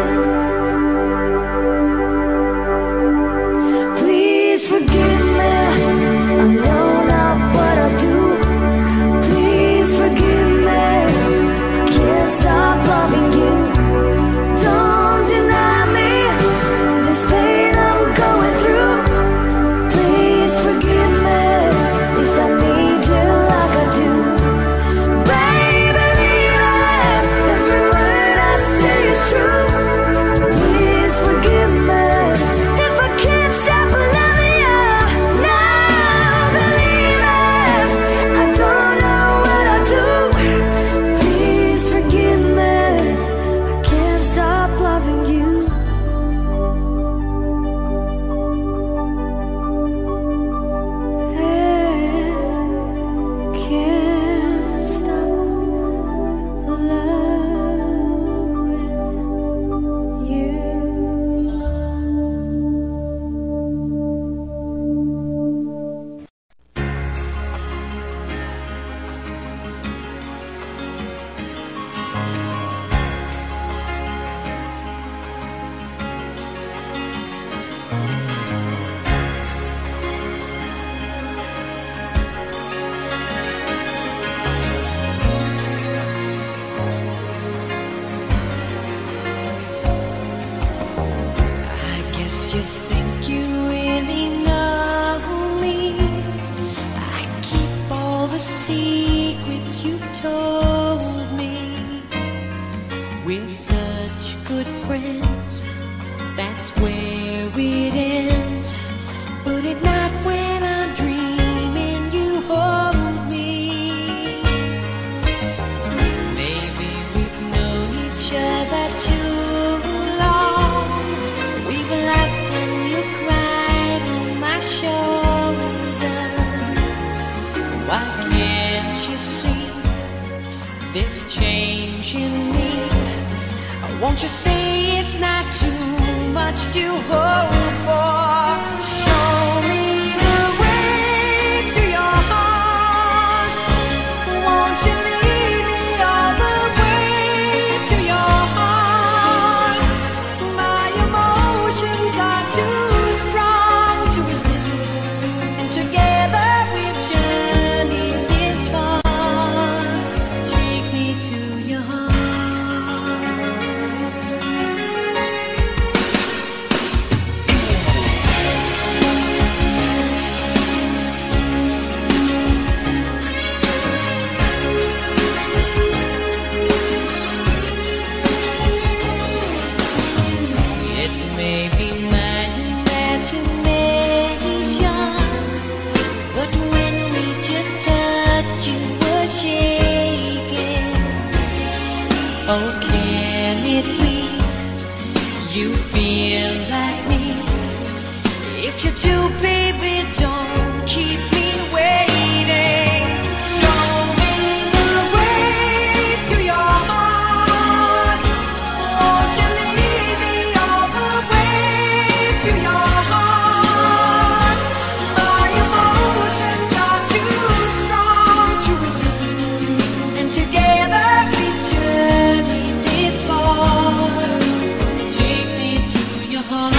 please forgive me. I know not what I do. Please forgive me. I can't stop loving you. Don't deny me this pain I'm going through. Please forgive me if I need you like I do. Baby, believe it. Every word I say is true. Please forgive me if I can't stop loving you. Now believe it. I don't know what I do. Please forgive me. I can't stop loving you. Can't stop loving you. I guess you think you really know me. I keep all the secrets you told me. We're such good friends. That's where it ends. But at night when I'm dreaming, you hold me. Maybe we've known each other too long. We've laughed and you've cried on my shoulder. Why can't you see this change in me? Won't you say it's not too much to hope for? Show me the way to your heart. Won't you lead me all the way to your heart? My emotions are too strong to resist, and together we've journeyed this far. Take me feel like me. If you do, baby, don't keep me waiting. Show me the way to your heart. Won't you lead me all the way to your heart? My emotions are too strong to resist, and together we journey this far. Take me to your heart.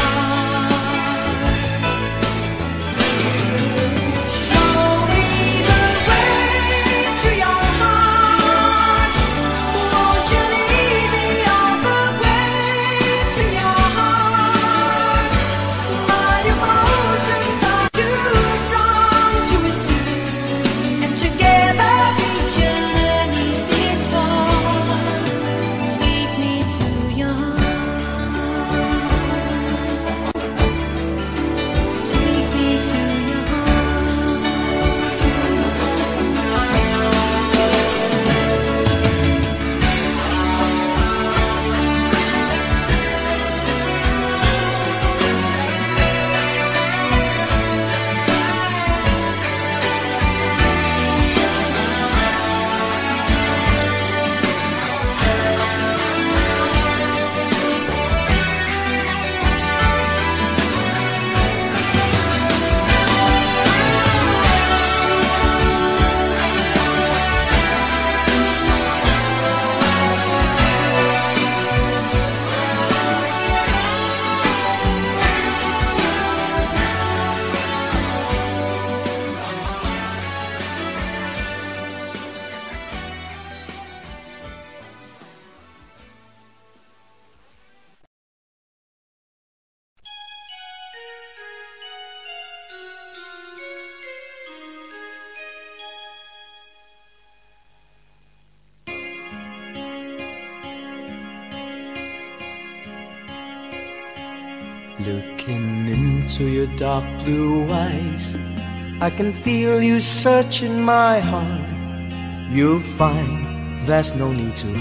Looking into your dark blue eyes, I can feel you searching my heart. You'll find there's no need to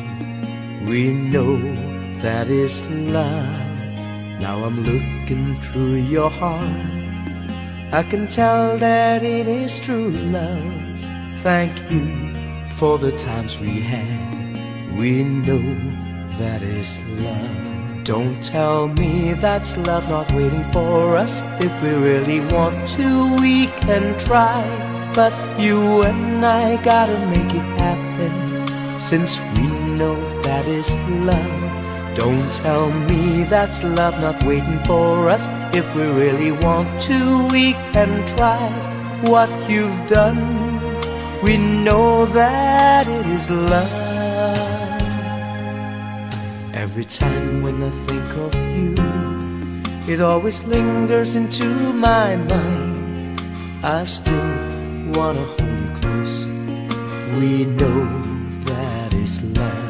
hide. We know that is love. Now I'm looking through your heart. I can tell that it is true love. Thank you for the times we had. We know that is love. Don't tell me that's love not waiting for us. If we really want to, we can try. But you and I gotta make it happen, since we know that is love. Don't tell me that's love not waiting for us. If we really want to, we can try. What you've done, we know that it is love. Every time when I think of you, it always lingers into my mind. I still wanna hold you close. We know that is love.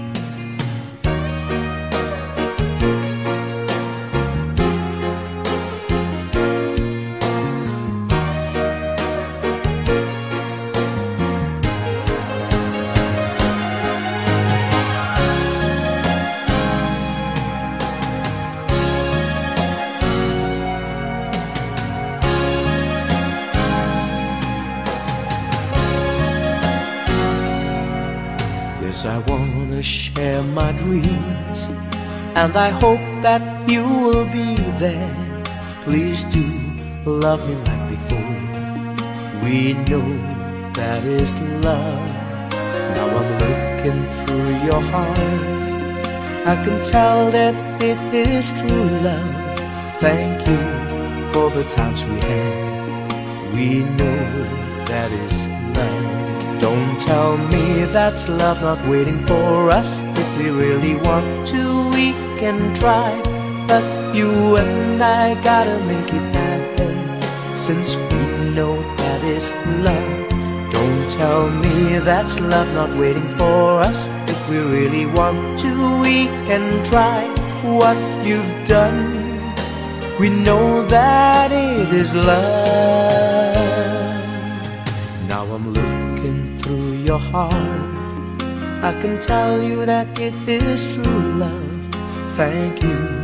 Yes, I wanna share my dreams, and I hope that you will be there. Please do love me like before. We know that is love. Now I'm looking through your heart. I can tell that it is true love. Thank you for the times we had. We know that is love. Don't tell me that's love not waiting for us. If we really want to, we can try. But you and I gotta make it happen, since we know that is love. Don't tell me that's love not waiting for us. If we really want to, we can try. What you've done, we know that it is love. Now I'm looking through your heart. I can tell you that it is true love. Thank you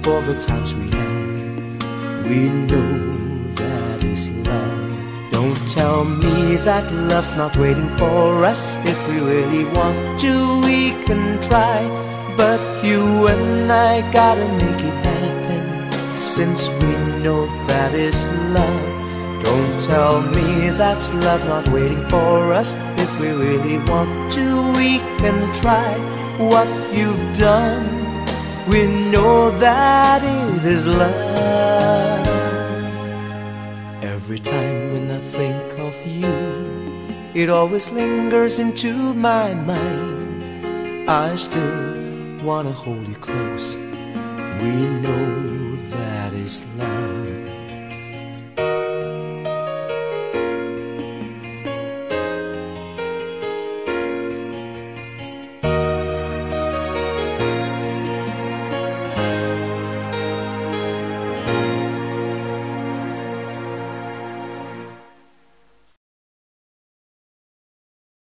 for the times we had. We know that is love. Don't tell me that love's not waiting for us. If we really want to, we can try. But you and I gotta make it happen, since we know that is love. Don't tell me that's love not waiting for us. If we really want to, we can try. What you've done, we know that it is love. Every time when I think of you, it always lingers into my mind. I still wanna hold you close. We know that is love.